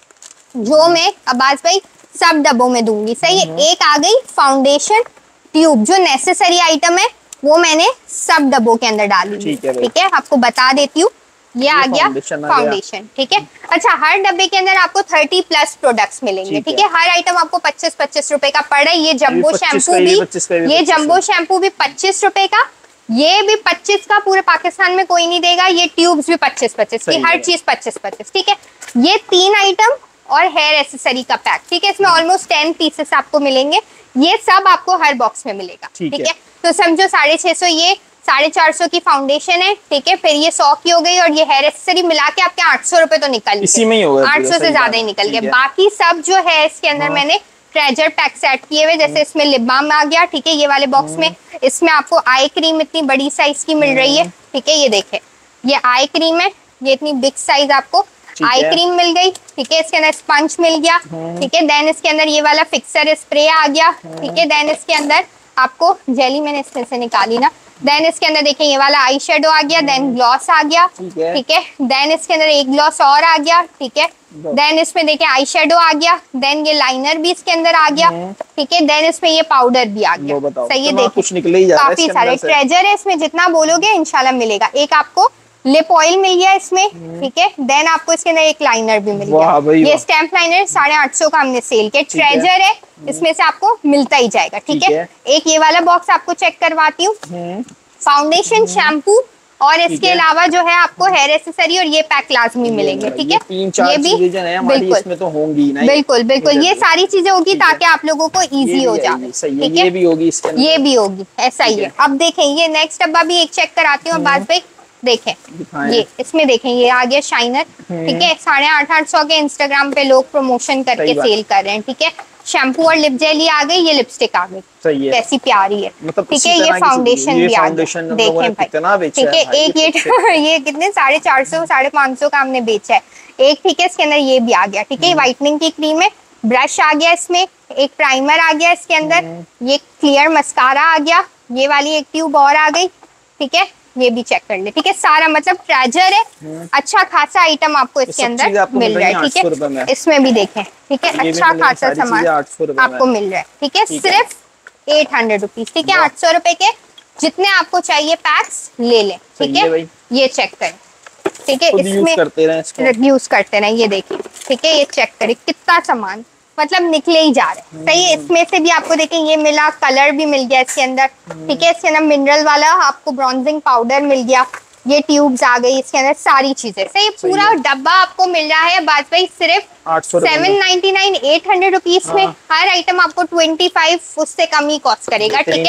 जो मैं अब्बास भाई सब डब्बों में दूंगी, सही है। एक आ गई फाउंडेशन ट्यूब, जो नेसेसरी आइटम है वो मैंने सब डब्बों के अंदर डाली, ठीक है, ठीक है। आपको बता देती हूँ, ये आ गया फाउंडेशन, ठीक है। अच्छा हर डब्बे के अंदर आपको तीस प्लस प्रोडक्ट्स मिलेंगे, ठीक है। हर आइटम आपको पच्चीस पच्चीस रुपए का पड़ रहा है। ये जंबो शैम्पू भी, ये जंबो शैम्पू भी पच्चीस रुपए का, ये भी पच्चीस का, पूरे पाकिस्तान में कोई नहीं देगा। ये ट्यूब्स भी पच्चीस पच्चीस की, हर चीज पच्चीस पच्चीस, ठीक है। ये तीन आइटम और हेयर एसेसरी का पैक, ठीक है। इसमें ऑलमोस्ट टेन पीसेस आपको मिलेंगे, ये सब आपको हर बॉक्स में मिलेगा, ठीक है। तो समझो साढ़े छह सौ ये, साढ़े चार सौ की फाउंडेशन है, ठीक है। फिर ये सौ की हो गई, और ये हेयर एक्सेसरी मिला के आपके आठ सौ रुपए तो निकल इसी में ही होगा, आठ सौ से ज्यादा ही निकल गए। बाकी सब जो है इसके अंदर हाँ। मैंने ट्रेजर पैक सेट किए हुए, जैसे इसमें लिप बाम आ गया, ठीक है, ये वाले बॉक्स में। इसमें आपको आई क्रीम इतनी बड़ी साइज की मिल रही है, ठीक है, ये देखे, ये आई क्रीम है, ये इतनी बिग साइज आपको आई क्रीम मिल गई, ठीक है। इसके अंदर स्पंज मिल गया, ठीक है। देन इसके अंदर ये वाला फिक्सर स्प्रे आ गया, ठीक है। देन इसके अंदर आपको जेली मैंने इसमें से निकाली ना, देन इसके अंदर देखिए ये वाला आई शेडो आ गया, देन ग्लॉस आ गया, ठीक है। देन इसके अंदर एक ग्लॉस और आ गया, ठीक है। देन इसमें देखिए आई शेडो आ गया, देन ये लाइनर भी इसके अंदर आ गया, ठीक है। देन इसमें ये पाउडर भी आ गया, सही है। देखिए काफी सारे ट्रेजर है इसमें, जितना बोलोगे इंशाल्लाह मिलेगा। एक आपको लिप ऑयल मिल गया इसमें, ठीक है। देन आपको इसके अंदर एक लाइनर भी मिल गया, ये स्टैम्प लाइनर साढ़े आठ सौ का हमने सेल किया। ट्रेजर है, इसमें से आपको मिलता ही जाएगा, ठीक है। एक ये वाला बॉक्स आपको चेक करवाती हूँ, फाउंडेशन शैम्पू और इसके अलावा जो है आपको हेयर एसेसरी और ये पैक लाजमी मिलेंगे, ठीक है। ये भी बिल्कुल इसमें तो होंगी ना, बिल्कुल बिल्कुल ये सारी चीजें होगी ताकि आप लोगों को इजी हो जाए, ठीक है। ये भी होगी, ये भी होगी, ऐसा ही है। अब देखें ये नेक्स्ट डब्बा भी एक चेक कराती हूँ अब्बास भाई, देखें ये इसमें देखें ये आ गया शाइनर, ठीक है। साढ़े आठ आठ सौ के इंस्टाग्राम पे लोग प्रमोशन करके सेल कर रहे हैं, ठीक है। शैम्पू और लिप जेली आ गई, ये लिपस्टिक आ गई, कैसी प्यारी है, ठीक है। ये फाउंडेशन भी आ गई, देखें भाई, ठीक है। एक ये ये कितने साढ़े चार सौ साढ़े पाँच सौ का हमने बेचा है एक, ठीक है। इसके अंदर ये भी आ गया, ठीक है। व्हाइटनिंग की क्रीम है, ब्रश आ गया इसमें, एक प्राइमर आ गया इसके अंदर, ये क्लियर मस्कारा आ गया, ये वाली एक ट्यूब और आ गई, ठीक है। ये भी चेक कर ले, ठीक है। सारा मतलब ट्रेजर है, अच्छा खासा आइटम आपको इसके अंदर मिल रहा है, ठीक है। इसमें भी देखें, ठीक है, अच्छा खासा सामान आपको मिल रहा है, ठीक है। सिर्फ एट हंड्रेड रुपीज, ठीक है। आठ सौ रुपए के जितने आपको चाहिए पैक्स ले लें, ठीक है। ये चेक करें, ठीक है। इसमें यूज करते रहे, ये देखिए, ठीक है। ये चेक करें कितना सामान मतलब निकले ही जा रहे हैं, सही है। इसमें से भी आपको देखें ये मिला, कलर भी मिल गया इसके अंदर, ठीक है। इसके अंदर मिनरल वाला आपको ब्रॉन्जिंग पाउडर मिल गया, ये ट्यूब्स आ गई इसके अंदर, सारी चीजें, सही। पूरा डब्बा आपको मिल रहा है बात भाई सिर्फ seven ninety nine eight hundred rupees में। हर आइटम आपको ट्वेंटी फाइव उससे कम ही कॉस्ट करेगा, ठीक है।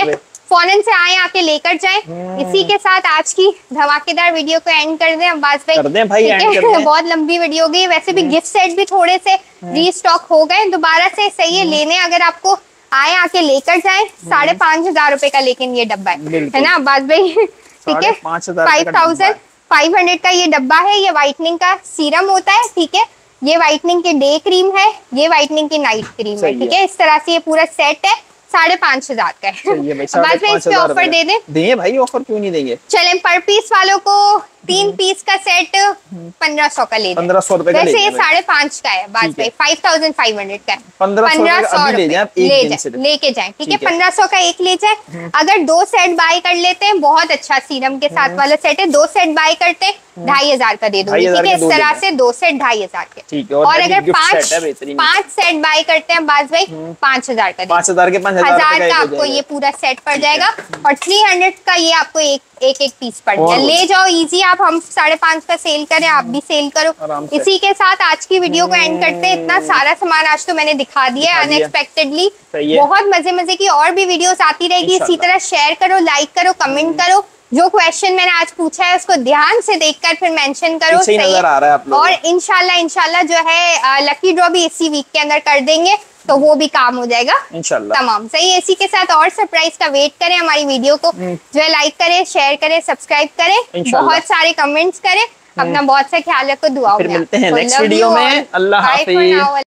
फौरन से आए, आके लेकर जाएं। इसी के साथ आज की धमाकेदार वीडियो को एंड कर दें अब्बास भाई। कर दें भाई, एंड कर दें। बहुत लंबी वीडियो हो गई। वैसे भी गिफ्ट सेट भी थोड़े से रीस्टॉक हो गए दोबारा से, सही है लेने, अगर आपको आए आके लेकर जाएं। साढ़े पांच हजार रुपए का लेकिन ये डब्बा है, है ना अब्बास भाई? ठीक है, फाइव थाउजेंड फाइव हंड्रेड का ये डब्बा है। ये व्हाइटनिंग का सीरम होता है, ठीक है। ये व्हाइटनिंग की डे क्रीम है, ये व्हाइटनिंग की नाइट क्रीम है, ठीक है। इस तरह से ये पूरा सेट है, साढ़े पांच हजार का है। बाद में इस पे ऑफर दे दें, देंगे भाई, ऑफर क्यों नहीं देंगे? चलें, पर पीस वालों को तीन पीस का सेट पंद्रह सौ का ले, पंद्रह सौ रुपए का। वैसे ये साढ़े पांच का है, बाद में फाइव थाउजेंड फाइव हंड्रेड का है। पंद्रह सौ ले जाए, लेके जाए, ठीक है। पंद्रह सौ का एक ले जाए। अगर दो सेट बाय कर लेते हैं, बहुत अच्छा सीरम के साथ वाला सेट है, दो सेट बाय करते हैं ढाई हजार का दे दूंगी, ठीक है। इस तरह से दो सेट ढाई हजार के। और अगर पांच पांच सेट बाय करते हैं बाज भाई, पांच हजार का पांच हजार के पांच हजार का आपको ये पूरा सेट पड़ जाएगा। और थ्री हंड्रेड का ये आपको एक एक एक पीस पड़ गया। ले जाओ इजी, आप हम साढ़े पांच का सेल करें, आप भी सेल करो। इसी के साथ आज की वीडियो को एंड करते हैं। इतना सारा सामान आज तो मैंने दिखा दिया है अनएक्सपेक्टेडली। बहुत मजे मजे की और भी वीडियोस आती रहेगी। इसी तरह शेयर करो, लाइक करो, कमेंट करो। जो क्वेश्चन मैंने आज पूछा है उसको ध्यान से देखकर फिर मेंशन करो, सही नजर आ रहा है आप लोगों को। और इंशाल्लाह इंशाल्लाह जो है लकी ड्रॉ भी इसी वीक के अंदर कर देंगे, तो वो भी काम हो जाएगा इंशाल्लाह तमाम, सही है। इसी के साथ और सरप्राइज का वेट करें। हमारी वीडियो को जो है लाइक करें, शेयर करें, सब्सक्राइब करें, बहुत सारे कमेंट्स करें। अपना बहुत सा ख्याल रखो, दुआ फिर मिलते हैं नेक्स्ट वीडियो में। अल्लाह हाफिज।